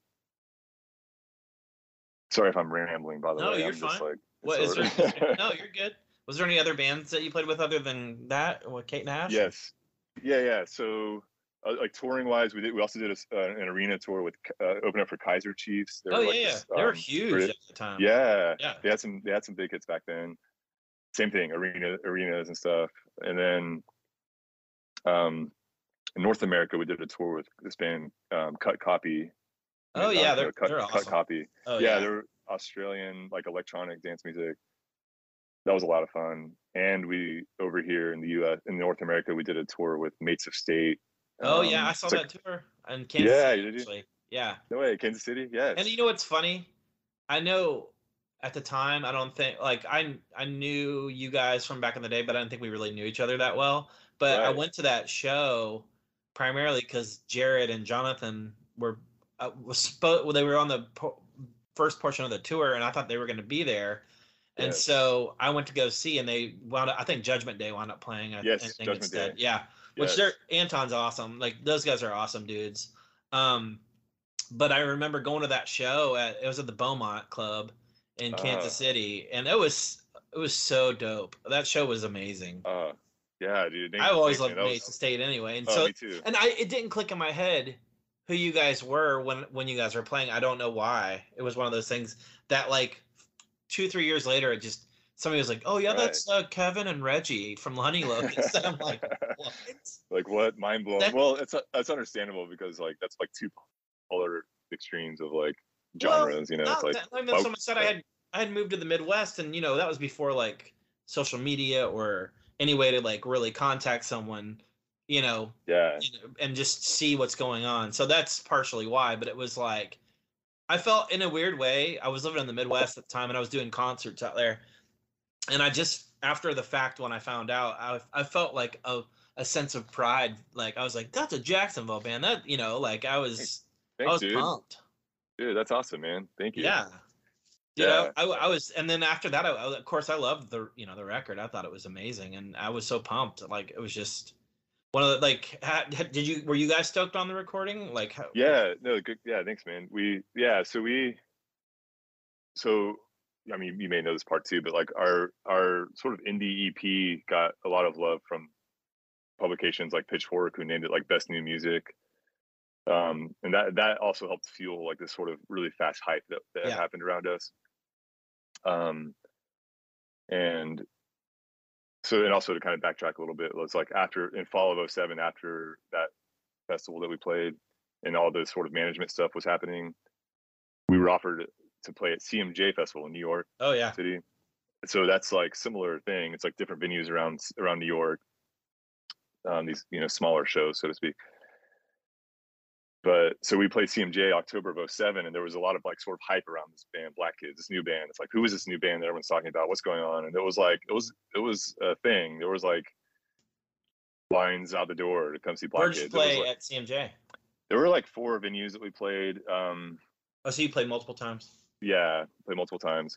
sorry if I'm rambling. By the No, way, you're I'm just fine. like What is disordered. there? No, you're good. Was there any other bands that you played with other than that? With Kate Nash? Yes. Yeah, yeah. So, uh, like touring wise, we did. We also did a s uh, an arena tour with uh, open up for Kaiser Chiefs. They Oh were yeah, like yeah. this, They were um, huge Brit- at the time. Yeah, Yeah. They had some. They had some big hits back then. Same thing, arena arenas and stuff. And then, um, in North America, we did a tour with this band, um, Cut Copy. Oh Uh, yeah, uh, they're Cut, they're Cut awesome. Copy. Oh yeah, yeah. they're Australian, like electronic dance music. That was a lot of fun. And we over here in the U S, in North America, we did a tour with Mates of State. Oh yeah, Um, I saw it's like- that tour in Kansas Yeah, City, did you? actually. Yeah. No way, Kansas City. Yes. And you know what's funny? I know at the time I don't think like I I knew you guys from back in the day, but I didn't think we really knew each other that well. But I Right. went to that show primarily because Jared and Jonathan were uh, was spo- well, they were on the po- first portion of the tour, and I thought they were going to be there. And Yes. so I went to go see, and they wound up. I think Judgment Day wound up playing. I, Yes, I think Judgment instead. Day. Yeah, which Yes. they're Anton's awesome. Like those guys are awesome dudes. Um, but I remember going to that show at it was at the Beaumont Club in Kansas Uh. City, and it was it was so dope. That show was amazing. Uh, yeah, dude. thank- I've always thanks, loved man. That Mason was- State anyway, and Oh, so me too. and I it didn't click in my head who you guys were when when you guys were playing. I don't know why. It was one of those things that like two three years later, it just somebody was like, "Oh yeah, Right. that's uh, Kevin and Reggie from Honey Look." And I'm like, "What?" Like what? Mind blown. That- Well, it's it's understandable because like that's like two polar extremes of like Well, genres. you know, Not it's like that, I mean, why- someone said I had I had moved to the Midwest, and you know that was before like social media or any way to like really contact someone, you know, yeah, you know, and just see what's going on. So that's partially why. But it was like I felt in a weird way. I was living in the Midwest at the time, and I was doing concerts out there, and I just after the fact when I found out, I I felt like a a sense of pride. Like I was like, that's a Jacksonville band. That you know, like I was I thanks, was dude. pumped. Dude, that's awesome, man. Thank you. Yeah. You Yeah. know, I, I was, and then after that, I, I- of course, I loved the, you know, the record. I thought it was amazing, and I was so pumped. Like it was just, One of the, like, ha, did you were you guys stoked on the recording? Like, how, Yeah, no, good. Yeah, thanks, man. We yeah, so we so I mean, you may know this part too, but like our our sort of indie E P got a lot of love from publications like Pitchfork, who named it like best new music. Um, and that that also helped fuel like this sort of really fast hype that, that yeah, happened around us. Um, and so, and also to kind of backtrack a little bit, it was like after in fall of oh seven, after that festival that we played, and all the sort of management stuff was happening, we were offered to play at C M J Festival in New York oh yeah, City. So that's like similar thing. It's like different venues around around New York, um, these you know smaller shows, so to speak. But so we played C M J October of oh seven, and there was a lot of like sort of hype around this band, Black Kids, this new band. It's like, who is this new band that everyone's talking about? What's going on? And it was like, it was it was a thing. There was like lines out the door to come see Black where'd you Kids. play Like, at C M J? there were like four venues that we played. Um, Oh, so you played multiple times? yeah, played multiple times.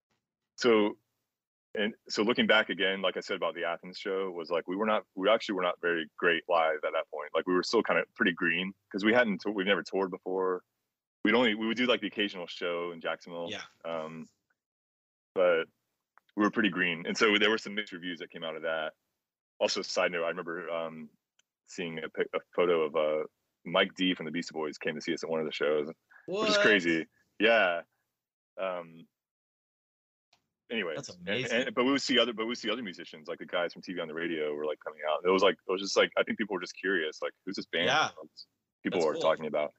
So and so looking back again, like I said about the Athens show, was like we were not, we actually were not very great live at that point. Like we were still kind of pretty green because we hadn't, we've never toured before. We'd only, we would do like the occasional show in Jacksonville. Yeah. Um, but we were pretty green. And so there were some mixed reviews that came out of that. Also, side note, I remember um, seeing a, pic, a photo of uh, Mike D from the Beastie Boys came to see us at one of the shows, What? which is crazy. Yeah. Um, Anyway, That's amazing. and, and, but we would see other, but we would see other musicians, like the guys from T V on the Radio, were like coming out. It was like, it was just like, I think people were just curious, like, who's this band? Yeah. People That's were cool. talking about.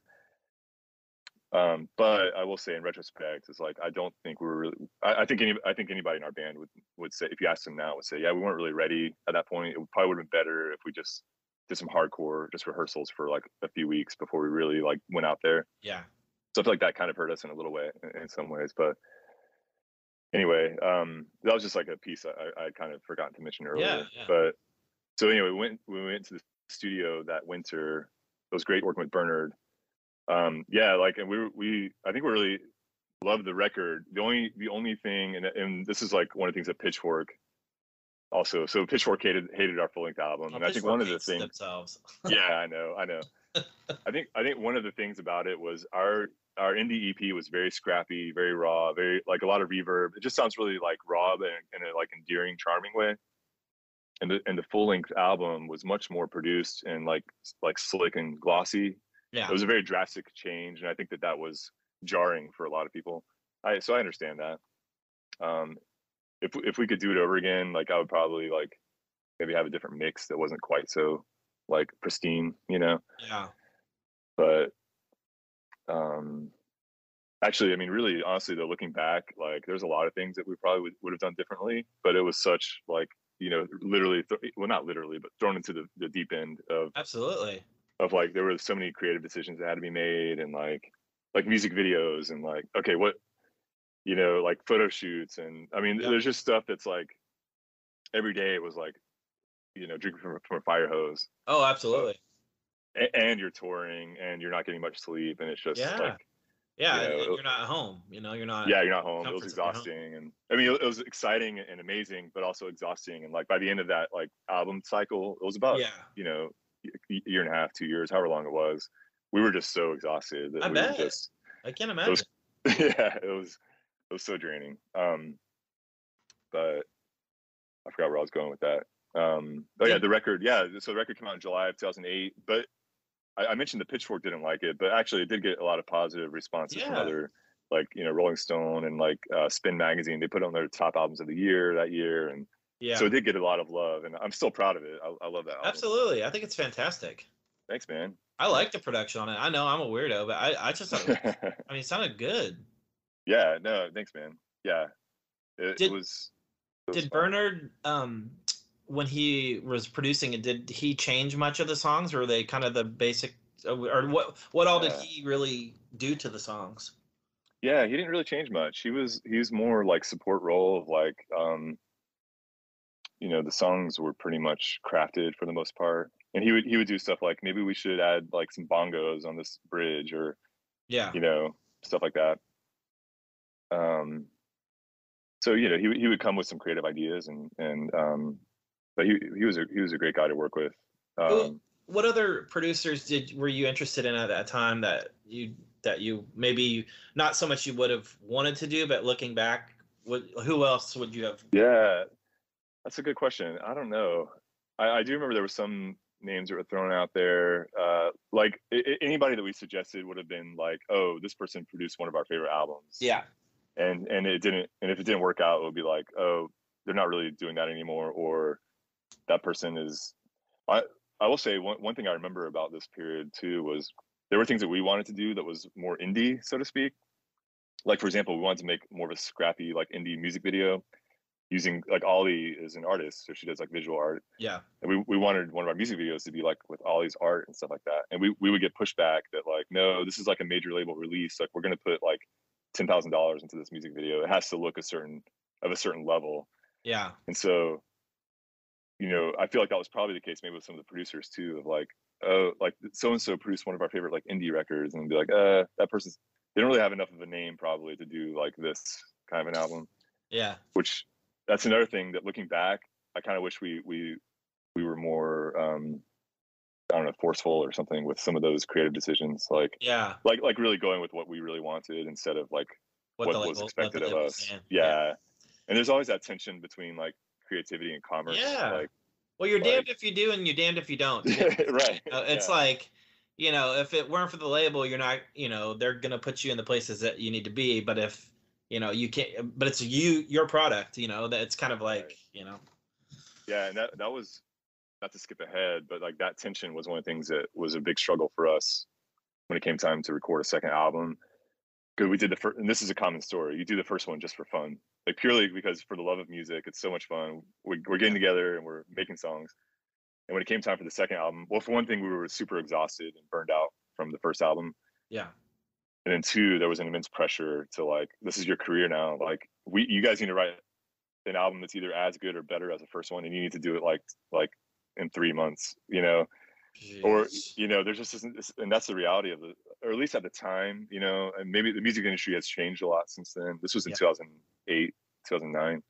Um, but I will say, in retrospect, it's like I don't think we were really. I, I think any, I think anybody in our band would would say, if you asked them now, would say, yeah, we weren't really ready at that point. It probably would have been better if we just did some hardcore, just rehearsals for like a few weeks before we really like went out there. Yeah. So I feel like that kind of hurt us in a little way, in, in some ways, but. Anyway, um, that was just like a piece I, I kind of forgotten to mention earlier. Yeah, yeah. But so anyway, we went we went to the studio that winter. It was great working with Bernard. Um, yeah, like, and we we I think we really loved the record. The only the only thing, and and this is like one of the things that Pitchfork also. So Pitchfork hated hated our full length album, Oh, and I think one of the Pitchfork hates things. themselves. Yeah, I know, I know. I think I think one of the things about it was our our indie E P was very scrappy, very raw, very like a lot of reverb. It just sounds really like raw and in a like endearing, charming way. And the and the full length album was much more produced and like like slick and glossy. Yeah. It was a very drastic change, and I think that that was jarring for a lot of people. I so I understand that. Um, if if we could do it over again, like I would probably like maybe have a different mix that wasn't quite so like pristine, you know. Yeah. But um actually, I mean, really honestly though, looking back, like there's a lot of things that we probably would, would have done differently, but it was such like, you know, literally th- well not literally, but thrown into the, the deep end of Absolutely. of like there were so many creative decisions that had to be made, and like like music videos, and like okay, what, you know, like photo shoots, and I mean, Yep. there's just stuff that's like every day it was like, you know, drinking from, from a fire hose. Oh, absolutely. And, and you're touring and you're not getting much sleep, and it's just Yeah. like, Yeah, you know, and you're not at home. You know, you're not. yeah, you're not home. It was comforts of your home. exhausting, and I mean, it was exciting and amazing, but also exhausting. And like by the end of that like album cycle, it was about Yeah. you know a year and a half, two years, however long it was. We were just so exhausted that I we bet. were just I can't it imagine. was, yeah, it was it was so draining. Um, but I forgot where I was going with that. Um, oh yeah, the record. Yeah, so the record came out in July of two thousand eight, but I, I mentioned the Pitchfork didn't like it, but actually it did get a lot of positive responses from Yeah. other, like, you know, Rolling Stone and like uh, Spin Magazine. They put it on their top albums of the year that year, and Yeah. so it did get a lot of love, and I'm still proud of it. I, I love that album. Absolutely. I think it's fantastic. Thanks, man. I like the production on it. I know I'm a weirdo, but I, I just thought, it- I mean, it sounded good. Yeah, no, thanks, man. Yeah, it, Did- it was. It was Did fun. Bernard, um, when he was producing it, did he change much of the songs, or were they kind of the basic, or what? What all did Yeah. he really do to the songs? Yeah, he didn't really change much. He was he's more like support role of like um you know, the songs were pretty much crafted for the most part. And he would he would do stuff like maybe we should add like some bongos on this bridge, or Yeah. you know, stuff like that. Um so you know, he he would come with some creative ideas, and and um but he he was a he was a great guy to work with. Who, Um, what other producers did were you interested in at that time that you that you maybe not so much you would have wanted to do, but looking back, what who else would you have? yeah, that's a good question. I don't know. I, I do remember there were some names that were thrown out there. Uh, like I- I- anybody that we suggested would have been like, oh, this person produced one of our favorite albums. Yeah, And and it didn't. And if it didn't work out, it would be like, oh, they're not really doing that anymore, or that person is. I I will say one one thing I remember about this period too was there were things that we wanted to do that was more indie, so to speak. Like for example, we wanted to make more of a scrappy like indie music video using like Ollie is an artist, so she does like visual art. yeah, And we, we wanted one of our music videos to be like with Ollie's art and stuff like that. And we, we would get pushback that like, no, this is like a major label release. Like we're going to put like ten thousand dollars into this music video. It has to look a certain of a certain level. yeah, And so, you know, I feel like that was probably the case maybe with some of the producers too, of like, oh, like so-and-so produced one of our favorite like indie records, and be like, uh, that person's, they don't really have enough of a name probably to do like this kind of an album, yeah, which that's another thing that looking back, I kind of wish we, we, we were more, um, I don't know, forceful or something with some of those creative decisions. Like, yeah. like, like really going with what we really wanted instead of like What, what, the was label, what expected the of label's us. saying. Yeah. And there's always that tension between like creativity and commerce. Yeah. Like, Well, you're like- damned if you do, and you're damned if you don't. too. right. Uh, it's yeah. like, you know, if it weren't for the label, you're not, you know, they're gonna put you in the places that you need to be. But if, you know, you can't, but it's you, your product, you know, that it's kind of like, Right. you know, Yeah, and that that was, not to skip ahead, but like that tension was one of the things that was a big struggle for us when it came time to record a second album. Because we did the first, and this is a common story. You do the first one just for fun, like purely because for the love of music, it's so much fun. We, we're getting together and we're making songs. And when it came time for the second album, well, for one thing, we were super exhausted and burned out from the first album. yeah, And then two, there was an immense pressure to like, this is your career now. Like we, you guys need to write an album that's either as good or better as the first one, and you need to do it like like in three months, you know. Or Jeez. you know, there's just isn't this, and that's the reality of it, or at least at the time, you know. And maybe the music industry has changed a lot since then. This was in Yeah. two thousand eight, two thousand nine,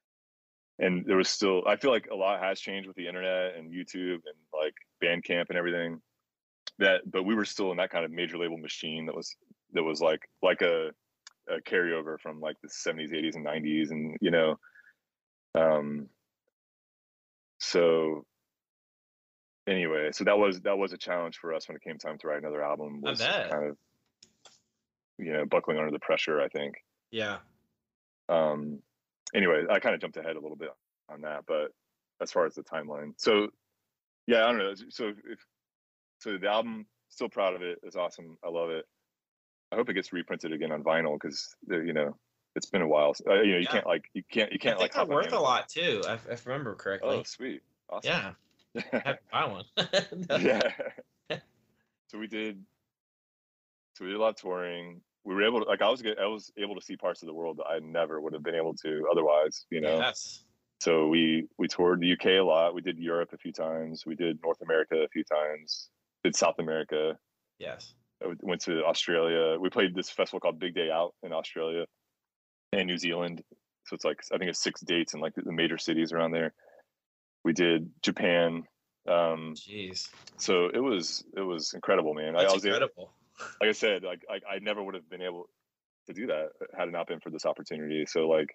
and there was still, I feel like a lot has changed with the internet and YouTube and like Bandcamp and everything. That, but we were still in that kind of major label machine that was that was like like a, a carryover from like the seventies, eighties, and nineties, and you know, um. So anyway, so that was that was a challenge for us when it came time to write another album. I Was bet. kind of, you know, buckling under the pressure, I think. Yeah, Um, anyway, I kind of jumped ahead a little bit on that, but as far as the timeline, so yeah, I don't know. So if so, the album, still proud of it. It's awesome. I love it. I hope it gets reprinted again on vinyl because you know it's been a while. Uh, you know, you Yeah. can't like you can't you I can't think like they're hop on worth a Amazon. lot too, if, if I remember correctly. Oh, sweet, awesome. Yeah, I have to buy one. yeah. So we did. So we did a lot of touring. We were able to, like, I was get, I was able to see parts of the world that I never would have been able to otherwise. You know. Yes. So we we toured the U K a lot. We did Europe a few times. We did North America a few times. Did South America. Yes. I went to Australia. We played this festival called Big Day Out in Australia and New Zealand. So it's like, I think it's six dates in like the major cities around there. We did Japan. Um, Jeez. so it was it was incredible, man. I, That's I was able, incredible. like I said, like I, I never would have been able to do that had it not been for this opportunity. So like,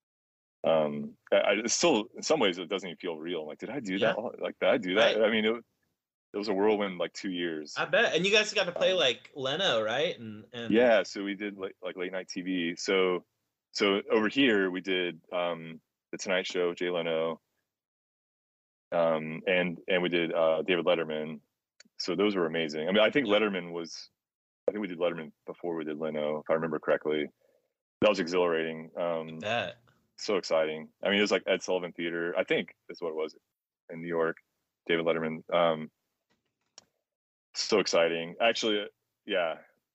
um, I, I it's still in some ways it doesn't even feel real. Like, did I do Yeah. that? Like, did I do that? Right. I mean, it, it was a whirlwind, like two years. I bet. And you guys got to play Um, like Leno, right? And and Yeah, so we did like, like late night T V. So so over here we did um the Tonight Show, Jay Leno, um, and and we did uh David Letterman. So those were amazing. I mean, I think Letterman was, I think we did Letterman before we did Leno, if I remember correctly. That was exhilarating. Um, that. so exciting. I mean, it was like Ed Sullivan Theater, I think is what it was in New York. David Letterman. Um, so exciting. Actually, uh, yeah.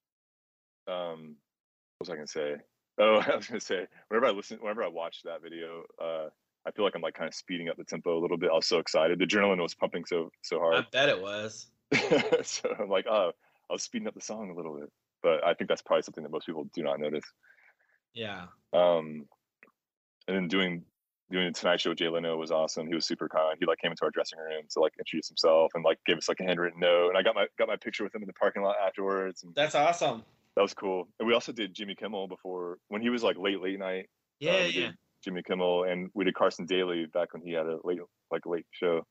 Um, what was I gonna say? Oh, I was gonna say whenever I listen, whenever I watch that video, uh, I feel like I'm like kind of speeding up the tempo a little bit. I was so excited. The adrenaline was pumping so so I hard. bet it was. So I'm like, oh, I was speeding up the song a little bit. But I think that's probably something that most people do not notice. Yeah. Um, and then doing doing the Tonight Show with Jay Leno was awesome. He was super kind. He like came into our dressing room to like introduce himself and like give us like a handwritten note. And I got my got my picture with him in the parking lot afterwards. And That's awesome. that was cool. And we also did Jimmy Kimmel before when he was like late late night. Yeah, uh, we yeah. did Jimmy Kimmel, and we did Carson Daly back when he had a late like late show.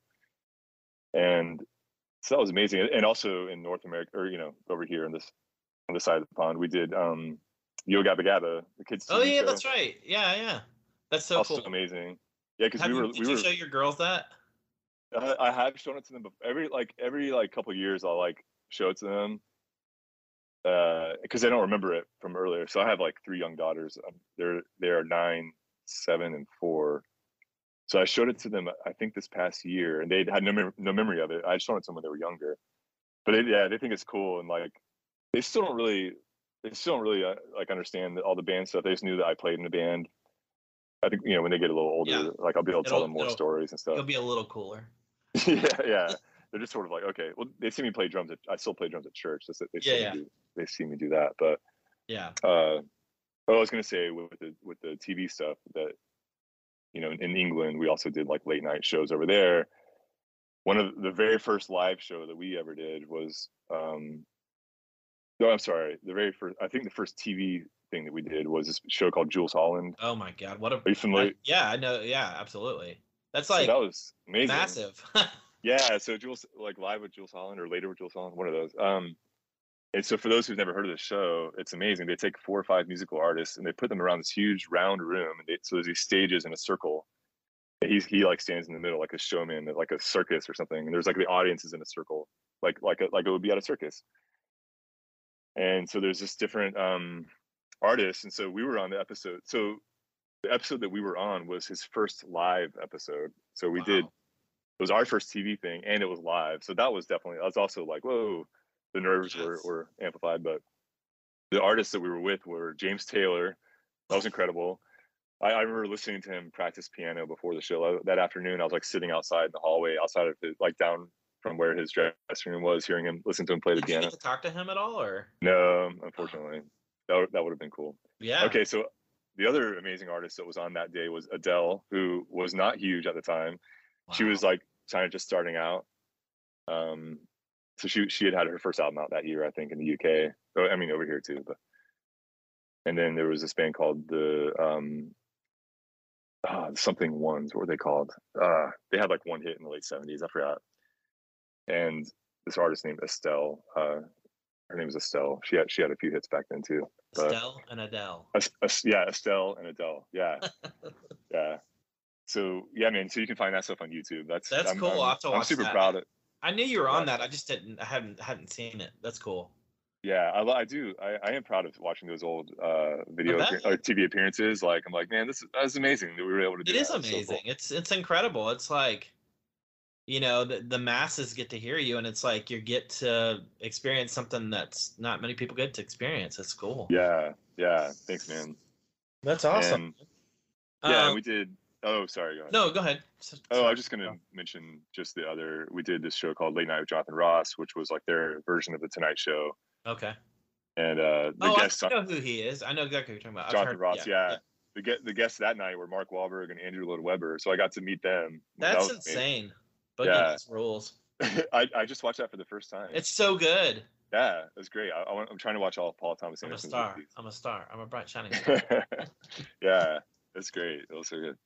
And so that was amazing. And also in North America, or you know, over here on this on this side of the pond, we did um Yo Gabba Gabba, the kids. Oh T V yeah, show. that's right. Yeah, yeah. That's so Also cool. amazing. Yeah, because Have we you, were did we you were. show your girls that? I, I have shown it to them before. every like every like couple of years. I'll like show it to them because they don't remember it from earlier. So I have like three young daughters. Um, they're they are nine, seven, and four. So I showed it to them. I think this past year, and they had no mem- no memory of it. I showed it to them when they were younger. But it, yeah, they think it's cool, and like they still don't really they still don't really uh, like understand all the band stuff. They just knew that I played in a band. I think you know when they get a little older, Yeah. like I'll be able to tell It'll- them more it'll- stories and stuff. You'll be a little cooler. yeah, yeah. They're just sort of like, okay. Well, they see me play drums. At, I still play drums at church. That's, they see Yeah, me yeah. do. They see me do that. But Yeah. uh, what I was gonna say with the with the T V stuff that you know in, in England we also did like late night shows over there. One of the very first live show that we ever did was um, no, I'm sorry. The very first, I think the first T V thing that we did was this show called Jules Holland. Oh my God, what a! Are you familiar? that- yeah, I know. Yeah, absolutely. That's So like that was amazing. massive. Yeah, so Jules, like live with Jules Holland or later with Jules Holland, one of those. Um, and so for those who've never heard of the show, it's amazing. They take four or five musical artists and they put them around this huge round room. And they, so there's these stages in a circle. And he's he like stands in the middle like a showman, like a circus or something. And there's like the audience is in a circle, like like a, like it would be at a circus. And so there's this different um, artists, and so we were on the episode. So the episode that we were on was his first live episode. So we Wow. did. It was our first T V thing, and it was live. So that was definitely. I was also like, whoa, the nerves were Yes. were amplified. But the artists that we were with were James Taylor. That was incredible. I, I remember listening to him practice piano before the show. That afternoon, I was like sitting outside in the hallway, outside of his, like down from where his dressing room was, hearing him listen to him play the Did you piano. get to talk to him at all, or? No, unfortunately, that would, that would have been cool. Yeah. Okay, so the other amazing artist that was on that day was Adele, who was not huge at the time. She Wow. was like kind of just starting out. Um, so she she had had her first album out that year, I think, in the U K. Oh, I mean, over here too. But and then there was this band called the um, uh, something ones. What were they called? Uh, they had like one hit in the late seventies. I forgot. And this artist named Estelle. Uh, her name was Estelle. She had she had a few hits back then too. But, Estelle and Adele. Es- Es- yeah, Estelle and Adele. Yeah, yeah. So yeah, man. So you can find that stuff on YouTube. That's That's I'm, cool. I'm, I'll have to I'm watch super that. proud of. I knew you were on Yeah. that. I just didn't. I hadn't hadn't seen it. That's cool. Yeah, I, lo- I do. I, I am proud of watching those old uh, video bet. appear- or T V appearances. Like I'm like, man, this is that's amazing that we were able to do. It is that. It's so amazing. cool. It's it's incredible. It's like, you know, the the masses get to hear you, and it's like you get to experience something that's not many people get to experience. It's cool. Yeah, yeah. Thanks, man. That's And, yeah, Um, and we did. Oh, sorry. Go ahead. no, go ahead. S- Oh, I sorry. was just gonna mention just the other. We did this show called Late Night with Jonathan Ross, which was like their version of the Tonight Show, Okay. and uh, the Oh, I guests, know who he is. I know exactly what you're talking about. I've Jonathan heard- Ross. Yeah, the get the guests that night were Mark Wahlberg and Andrew Lloyd Webber. So I got to meet them. That That's was amazing. insane. Boogie Yeah. Nights rules. I, I just watched that for the first time. It's so good. yeah, it was great. I, I want, I'm trying to watch all of Paul Thomas I'm a Anderson's star. movies. I'm a star. I'm a bright shining star. Yeah, it's great. It was so good.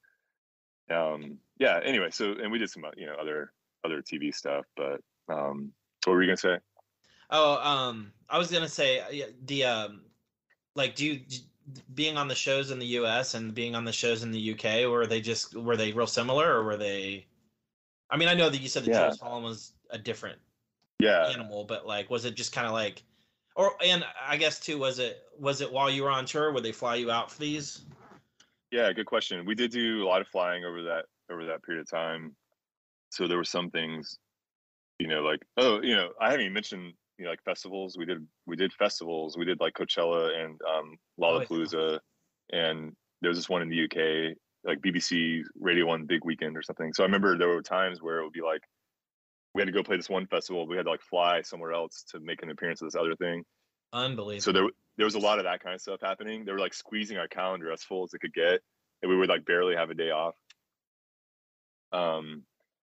Um, yeah. Anyway, so and we did some uh, you know other other T V stuff, but um, what were you gonna say? Oh, um, I was gonna say uh, yeah, the um, like, do you d- being on the shows in the U S and being on the shows in the U K, were they just were they real similar, or were they? I mean, I know that you said that Yeah. Jules Holland was a different Yeah. animal, but like, was it just kind of like, or and I guess too, was it was it while you were on tour? Would they fly you out for these? Yeah, good question. We did do a lot of flying over that over that period of time. So there were some things, you know, like oh, you know, I haven't even mentioned you know like festivals. We did we did festivals. We did like Coachella and um, Oh, yeah. Lollapalooza, and there was this one in the U K, like B B C Radio One Big Weekend or something. So I remember there were times where it would be like we had to go play this one festival. We had to like fly somewhere else to make an appearance at this other thing. Unbelievable. So there there was a lot of that kind of stuff happening. They were like squeezing our calendar as full as it could get, and we would like barely have a day off. Um,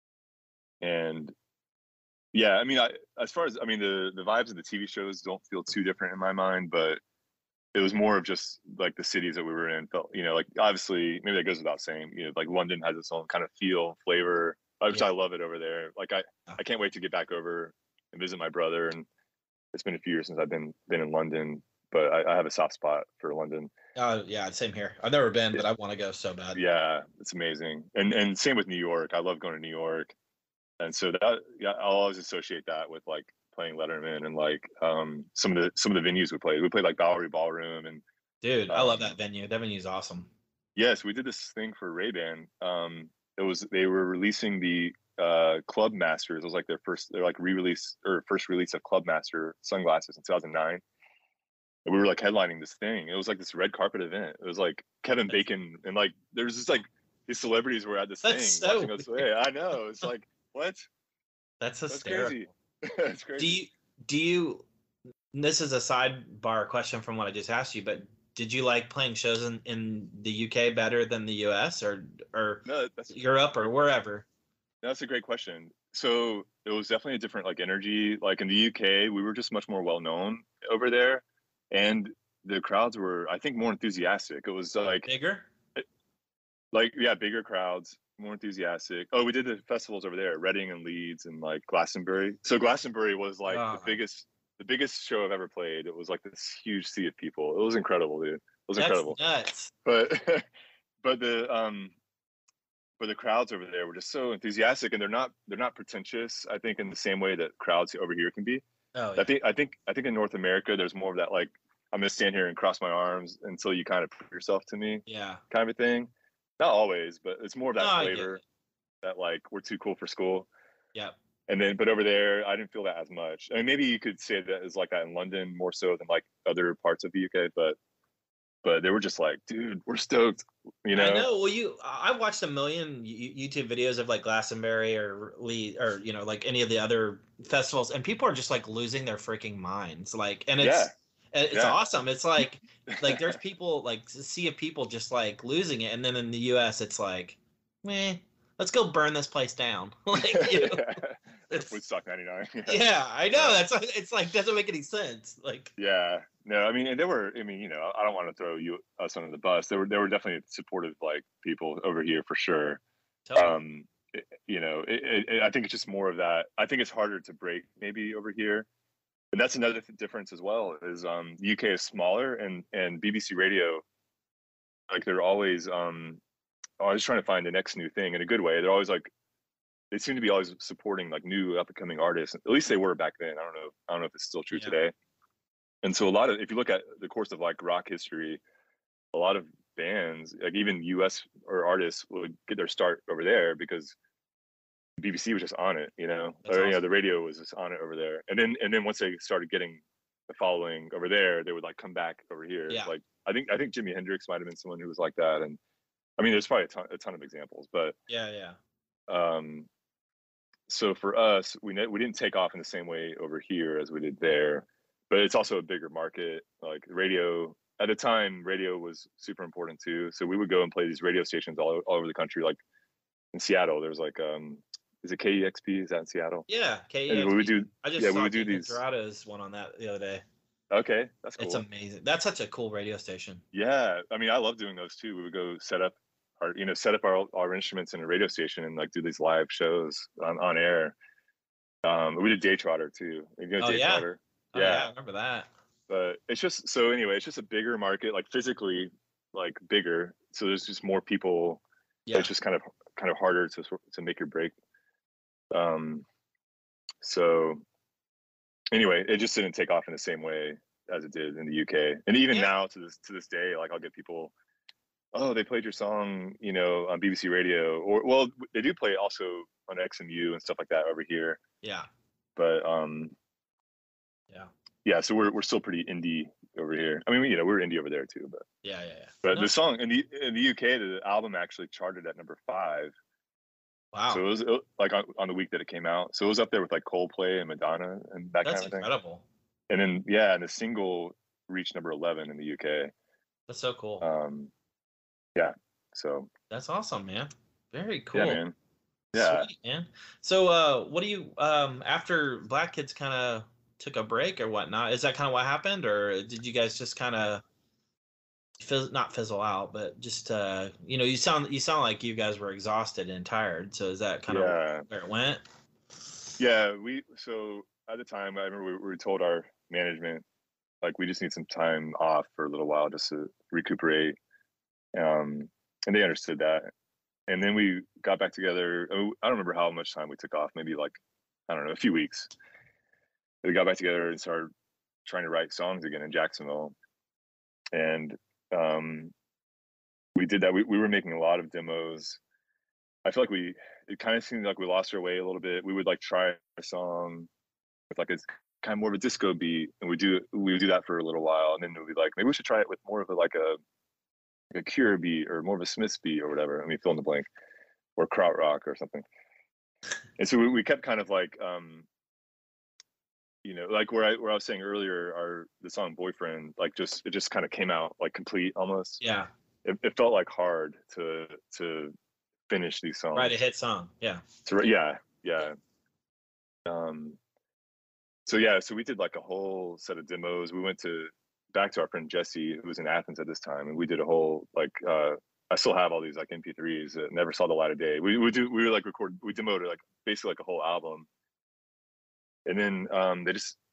and yeah, I mean, I, as far as, I mean, the, the vibes of the T V shows don't feel too different in my mind, but it was more of just like the cities that we were in felt, you know, like obviously maybe that goes without saying, you know, like London has its own kind of feel, flavor, which Yeah. I love it over there. Like I, I can't wait to get back over and visit my brother. And it's been a few years since I've been, been in London, but I, I have a soft spot for London. Uh, yeah, same here. I've never been, Yeah. but I want to go so bad. Yeah, it's amazing. And, and same with New York. I love going to New York. And so that, yeah, I'll always associate that with like playing Letterman and like um, some of the some of the venues we played. We played like Bowery Ballroom and Dude, I love um, that venue. That venue is awesome. yes, we did this thing for Ray-Ban. Um, it was they were releasing the uh, Club Masters. It was like their first, their like re-release or first release of Club Master sunglasses in two thousand nine. And we were like headlining this thing. It was like this red carpet event. It was like Kevin That's- Bacon and like there was just like these celebrities were at this That's thing so watching us play. I know. It's like what? That's That's hysterical. crazy. That's crazy. Do you do you? This is a sidebar question from what I just asked you, but did you like playing shows in, in the U K better than the U S or or No, that's Europe or wherever? that's a great question. So it was definitely a different like energy. Like in the U K, we were just much more well known over there, and the crowds were, I think, more enthusiastic. It was like Bigger? like yeah, bigger crowds, more enthusiastic. Oh, we did the festivals over there, Reading and Leeds and like Glastonbury. So Glastonbury was like Oh. the biggest the biggest show I've ever played. It was like this huge sea of people. It was incredible, dude. It was That's incredible. nuts. But but the um but the crowds over there were just so enthusiastic, and they're not they're not pretentious, I think, in the same way that crowds over here can be. Oh, yeah. I think I think I think in North America there's more of that like I'm gonna stand here and cross my arms until you kind of prove yourself to me Yeah. kind of a thing. Not always, but it's more of that No, I get flavor it. that like we're too cool for school. Yeah. And then but over there I didn't feel that as much. I mean maybe you could say that is like that in London more so than like other parts of the U K, but but they were just like, dude, we're stoked. You know? I know. Well, you, I watched a million You- YouTube videos of like Glastonbury or Lee or you know like any of the other festivals, and people are just like losing their freaking minds. Like, and it's Yeah. and it's Yeah. awesome. It's like like there's people like a sea of people just like losing it, and then in the U S it's like, meh, let's go burn this place down. Like, you know, it's, Woodstock ninety-nine. yeah, I know. That's like, it's like doesn't make any sense. Like, Yeah, no, I mean, and they were. I mean, you know, I don't want to throw you us under the bus. They were, they were definitely supportive, like people over here for sure. totally. Um, it, you know, it, it, it- I think it's just more of that. I think it's harder to break maybe over here, and that's another th- difference as well. Is um, the U K is smaller, and and B B C Radio, like they're always um, always trying to find the next new thing in a good way. They're always like, they seem to be always supporting like new up and coming artists. At least they were back then. I don't know. I don't know if it's still true Yeah. today. And so a lot of, if you look at the course of like rock history, a lot of bands, like even U S or artists, would get their start over there because B B C was just on it, you know, That's or you know, awesome. the radio was just on it over there. And then and then once they started getting the following over there, they would like come back over here. Yeah. Like I think I think Jimi Hendrix might have been someone who was like that. And I mean, there's probably a ton, a ton of examples, but Yeah, yeah. um, so for us, we ne- we didn't take off in the same way over here as we did there, but it's also a bigger market. Like radio at the time, radio was super important too. So we would go and play these radio stations all, all over the country. Like in Seattle, there's like um, is it K E X P? Is that in Seattle? Yeah, K E And X P. we would do. I just yeah, saw we would do Deacon these. Serrato's one on that the other day. Okay, that's cool. It's amazing. That's such a cool radio station. Yeah, I mean, I love doing those too. We would go set up our, you know, set up our our instruments in a radio station and like do these live shows on, on air. Um, we did Day Trotter too. You know, Oh, Day yeah? Trotter. Oh, yeah, I remember that. But it's just so anyway. It's just a bigger market, like physically, like bigger. So there's just more people. Yeah. It's just kind of kind of harder to to make your break. Um. So anyway, it just didn't take off in the same way as it did in the U K. And even Yeah. now to this to this day, like I'll get people, oh, they played your song, you know, on B B C Radio, or well, they do play it also on X M U and stuff like that over here. Yeah. But um, Yeah. yeah, so we're we're still pretty indie over here. I mean, you know, we're indie over there too, but Yeah, yeah, yeah. but No. the song in the in the U K, the album actually charted at number five. Wow. So it was it, like on, on the week that it came out. So it was up there with like Coldplay and Madonna and that That's kind of thing. incredible. And then yeah, and the single reached number eleven in the U K. That's so cool. Um, yeah. So That's awesome, man. Very cool. yeah, man. Yeah. Sweet, man. So, uh, what do you um after Black Kids kind of took a break or whatnot? Is that kind of what happened, or did you guys just kind of fizz not fizzle out, but just uh, you know, you sound you sound like you guys were exhausted and tired. So is that kind of Yeah. where it went? Yeah. We, so at the time, I remember we, we told our management, like, we just need some time off for a little while just to recuperate. Um, and they understood that. And then we got back together. Oh, I don't remember how much time we took off, maybe like, I don't know, a few weeks. We got back together and started trying to write songs again in Jacksonville. And um, we did that. We, we were making a lot of demos. I feel like we, it kind of seemed like we lost our way a little bit. We would like try a song with like a kind of more of a disco beat, and we do we would do that for a little while, and then we'd be like, maybe we should try it with more of a like a like a Cure beat or more of a Smiths beat or whatever. I mean, fill in the blank, or krautrock or something. And so we, we kept kind of like, um, you know, like where I where I was saying earlier, our the song "Boyfriend," like just it just kind of came out like complete almost. Yeah. It, it felt like hard to to finish these songs. Write a hit song. Yeah. To, yeah, yeah. Um. So yeah, so we did like a whole set of demos. We went to back to our friend Jesse, who was in Athens at this time, and we did a whole like. uh I still have all these like M P threes that never saw the light of day. We we do we were like record we demoed like basically like a whole album, and then um they just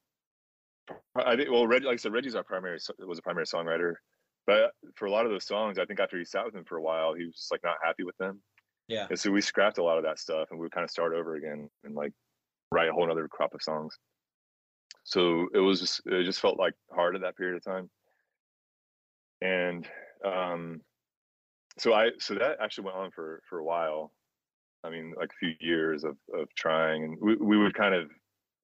I think well Reggie, like I said, Reggie's our primary was a primary songwriter, but for a lot of those songs, I think after he sat with them for a while, he was just like not happy with them. Yeah. And so we scrapped a lot of that stuff, and we would kind of start over again and like write a whole other crop of songs. So it was just it just felt like hard at that period of time, and um. So I so that actually went on for for a while. I mean, like a few years of of trying, and we we would kind of.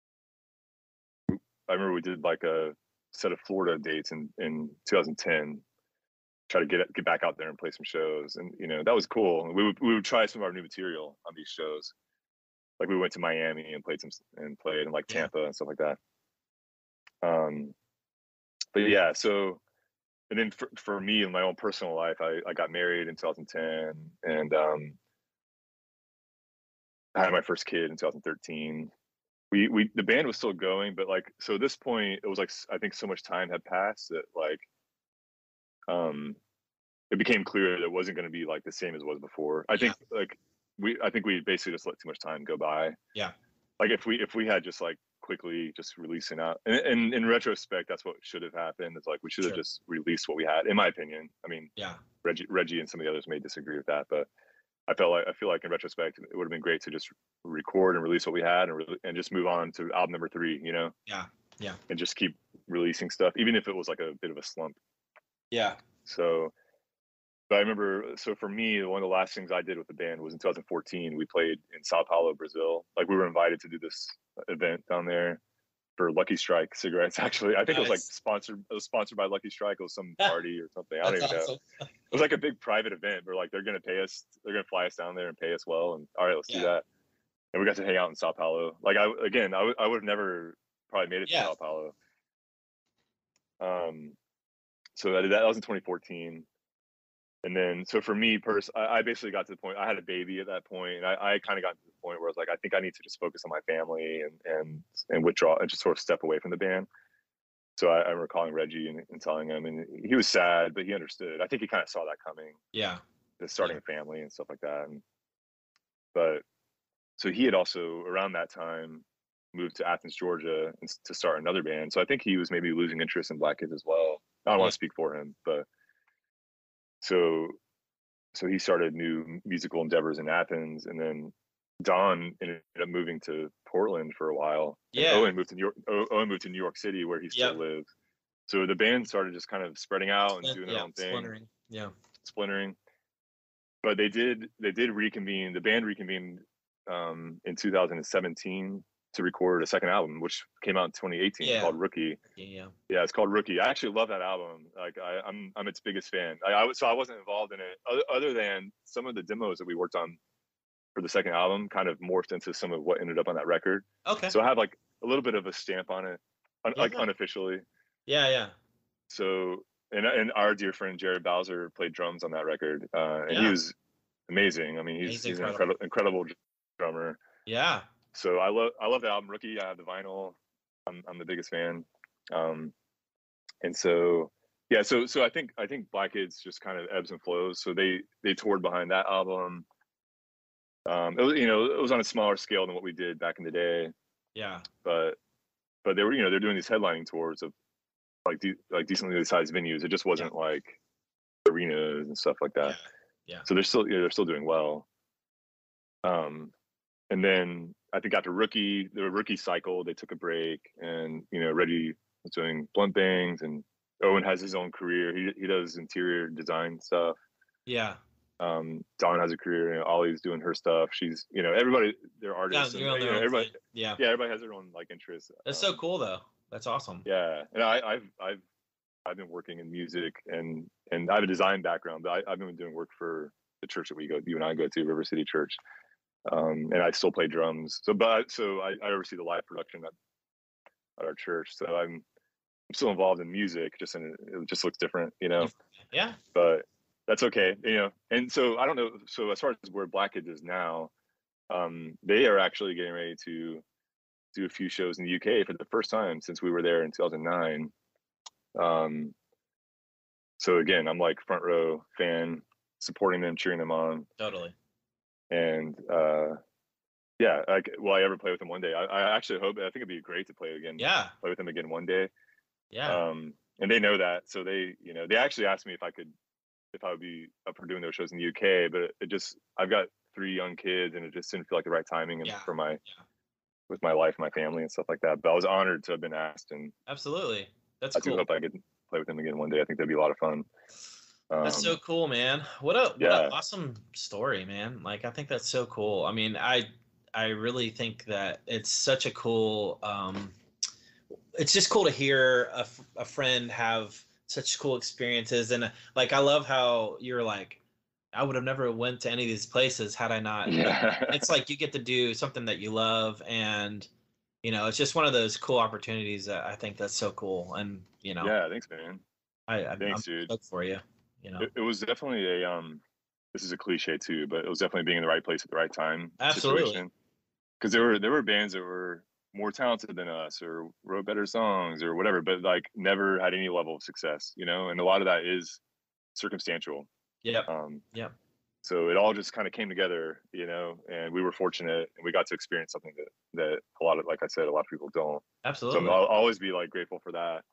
I remember we did like a set of Florida dates in in two thousand ten. Try to get get back out there and play some shows, and you know that was cool. We would we would try some of our new material on these shows. Like we went to Miami and played some and played in like Tampa yeah. and stuff like that. Um, but yeah, so. And then for, for me in my own personal life, I, I got married in two thousand ten, and um, I had my first kid in two thousand thirteen. We we the band was still going, but like so at this point it was like I think so much time had passed that like um it became clear that it wasn't going to be like the same as it was before. I think yeah. like we I think we basically just let too much time go by. Yeah. Like if we if we had just like quickly just releasing out, and, and in retrospect that's what should have happened. It's like we should have sure. just released what we had, in my opinion. I mean, yeah, Reggie Reggie and some of the others may disagree with that, but I felt like I feel like in retrospect it would have been great to just record and release what we had and re- and just move on to album number three, you know. Yeah, yeah, and just keep releasing stuff even if it was like a bit of a slump. Yeah. So but I remember, so for me, one of the last things I did with the band was in two thousand fourteen. We played in Sao Paulo, Brazil. Like we were invited to do this event down there for Lucky Strike cigarettes. Actually, I think nice. It was like sponsored. It was sponsored by Lucky Strike. It was some party or something. I don't even awesome. know. It was like a big private event. We're like, they're gonna pay us. They're gonna fly us down there and pay us well. And all right, let's yeah. do that. And we got to hang out in Sao Paulo. Like I again, I, w- I would have never probably made it to yeah. Sao Paulo. Um, so I did that. That was in twenty fourteen. And then, so for me, pers- I, I basically got to the point, I had a baby at that point, and I, I kind of got to the point where I was like, I think I need to just focus on my family and and and withdraw and just sort of step away from the band. So I, I remember calling Reggie and, and telling him, and he was sad, but he understood. I think he kind of saw that coming. Yeah. Just starting yeah. a family and stuff like that. And, but, so he had also, around that time, moved to Athens, Georgia, and, to start another band. So I think he was maybe losing interest in Black Kids as well. I don't yeah. want to speak for him, but so so he started new musical endeavors in Athens, and then Don ended up moving to Portland for a while. Yeah. And Owen moved to New York. Owen moved to New York City, where he still yep. lives. So the band started just kind of spreading out and doing their yeah, own thing. Splintering. Yeah. Splintering. But they did they did reconvene. The band reconvened um, in two thousand seventeen to record a second album, which came out in twenty eighteen yeah. called Rookie. Yeah, yeah, it's called Rookie. I actually love that album. Like I, I'm, I'm its biggest fan. I, I was, so I wasn't involved in it, other, other than some of the demos that we worked on for the second album, kind of morphed into some of what ended up on that record. Okay. So I have like a little bit of a stamp on it, un, yeah. like unofficially. Yeah, yeah. So and and our dear friend Jared Bowser played drums on that record, uh, and yeah. he was amazing. I mean, he's he's, he's an incredible, incredible drummer. Yeah. So I love I love the album Rookie. I have the vinyl. I'm I'm the biggest fan. Um, and so yeah, so so I think I think Black Kids just kind of ebbs and flows. So they they toured behind that album. Um, it was, you know, it was on a smaller scale than what we did back in the day. Yeah. But but they were, you know, they're doing these headlining tours of like de- like decently sized venues. It just wasn't yeah. like arenas and stuff like that. Yeah. yeah. So they're still, you know, they're still doing well. Um, and then I think after Rookie, the Rookie cycle, they took a break, and you know, Reddy was doing Blunt Bangs, and Owen has his own career. He he does interior design stuff. Yeah. Um, Dawn has a career. You know, Ollie's doing her stuff. She's, you know, everybody, they're artists. Yeah, and, you know, everybody, thing. yeah, yeah, everybody has their own like interests. That's um, so cool, though. That's awesome. Yeah, and I, I've I've I've been working in music, and and I have a design background, but I, I've been doing work for the church that we go, you and I go to, River City Church, um, and I still play drums. So, but so I, I oversee the live production at, at our church. So I'm I'm still involved in music, just in it just looks different, you know. Yeah. But that's okay, you know. And so I don't know. So as far as where Black Kids is now, um, they are actually getting ready to do a few shows in the U K for the first time since we were there in two thousand nine. Um, so again, I'm like front row fan, supporting them, cheering them on. Totally. And uh, yeah, like, will I ever play with them one day? I, I actually hope. I think it'd be great to play again. Yeah. Play with them again one day. Yeah. Um, and they know that, so they, you know, they actually asked me if I could, if I would be up for doing those shows in the U K, but it, it just, I've got three young kids, and it just didn't feel like the right timing and yeah. for my, yeah. with my life, my family, and stuff like that. But I was honored to have been asked, and absolutely, that's I cool. do hope I could play with them again one day. I think that'd be a lot of fun. Um, that's so cool, man. What a yeah. what an awesome story, man. Like, I think that's so cool. I mean, I I really think that it's such a cool. Um, it's just cool to hear a, a friend have such cool experiences, and uh, like I love how you're like, I would have never went to any of these places had I not. Yeah. It's like you get to do something that you love, and you know, it's just one of those cool opportunities that I think that's so cool. And you know, yeah, thanks, man. I, I thanks, I'm dude. stoked for you. You know, it, it was definitely a um. This is a cliche too, but it was definitely being in the right place at the right time. Absolutely. Because there were there were bands that were more talented than us, or wrote better songs, or whatever, but like never had any level of success, you know. And a lot of that is circumstantial. Yeah. Um, yeah. So it all just kind of came together, you know, and we were fortunate, and we got to experience something that, that a lot of, like I said, a lot of people don't. Absolutely. So I'll always be like grateful for that.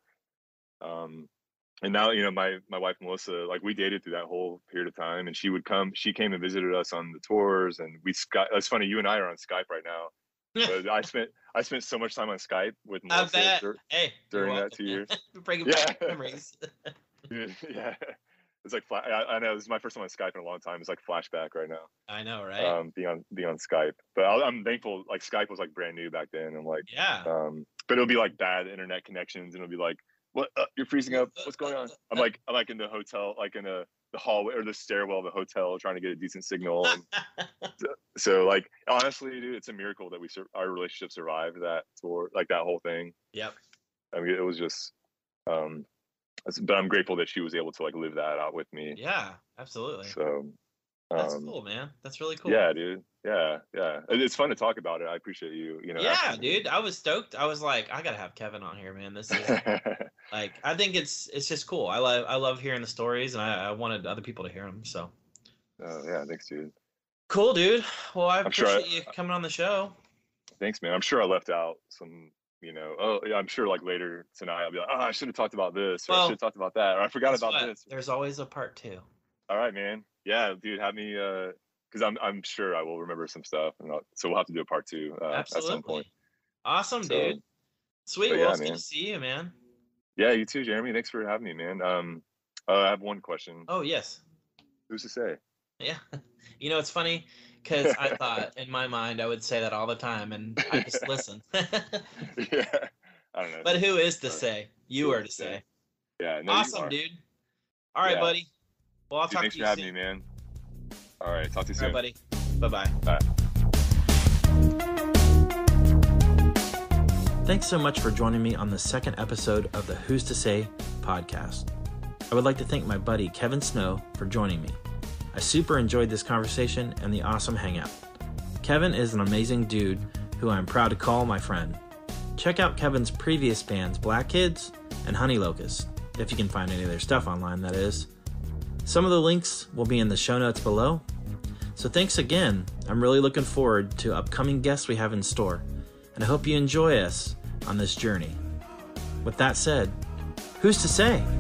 Um, and now, you know, my, my wife, Melissa, like we dated through that whole period of time, and she would come, she came and visited us on the tours, and we Skype. It's funny, you and I are on Skype right now. But I spent, I spent so much time on Skype with Melissa I bet. dur- hey, during that two years. Bringing Yeah. back memories. Yeah. It's like, fla- I, I know this is my first time on Skype in a long time. It's like flashback right now. I know, right? Um, being on being on Skype, but I, I'm thankful. Like Skype was like brand new back then. I'm like, yeah. Um, but it'll be like bad internet connections, and it'll be like, what? Uh, you're freezing up. What's going on? I'm like, I'm like in the hotel, like in the the hallway or the stairwell of the hotel, trying to get a decent signal. And so, so, like, honestly, dude, it's a miracle that we sur- our relationship survived that tour, like that whole thing. Yep. I mean, it was just. Um, But I'm grateful that she was able to like live that out with me. Yeah, absolutely. So um, that's cool, man. That's really cool. Yeah, dude. Yeah, yeah. It's fun to talk about it. I appreciate you. You know. Yeah, dude. I was stoked. I was like, I gotta have Kevin on here, man. This is like, I think it's it's just cool. I love I love hearing the stories, and I, I wanted other people to hear them. So. Oh yeah, thanks, dude. Cool, dude. Well, I I'm appreciate sure I, you coming on the show. Thanks, man. I'm sure I left out some. You know, oh yeah, I'm sure like later tonight I'll be like, oh, I should have talked about this, or well, I should have talked about that, or I forgot about what? this. There's always a part two. All right, man. Yeah, dude, have me, uh, because I'm I'm sure I will remember some stuff, and I'll, so we'll have to do a part two uh, at some point. Awesome, so, dude. Sweet. Well, yeah, it's man. good to see you, man. Yeah, you too, Jeremy. Thanks for having me, man. Um, uh, I have one question. Oh yes. Who's to say? Yeah. You know, it's funny because I thought in my mind I would say that all the time, and I just listen. Yeah. I don't know. But who is to uh, say? You are to say. Yeah. No, awesome, dude. All right, yeah. buddy. Well, I'll dude, talk thanks to you for soon. having me, man. All right. Talk to you All soon. right, buddy. Bye-bye. Bye. Thanks so much for joining me on the second episode of the Who's to Say podcast. I would like to thank my buddy Kevin Snow for joining me. I super enjoyed this conversation and the awesome hangout. Kevin is an amazing dude who I'm proud to call my friend. Check out Kevin's previous bands, Black Kids and Honey Locust, if you can find any of their stuff online, that is. Some of the links will be in the show notes below. So thanks again. I'm really looking forward to upcoming guests we have in store, and I hope you enjoy us on this journey. With that said, who's to say?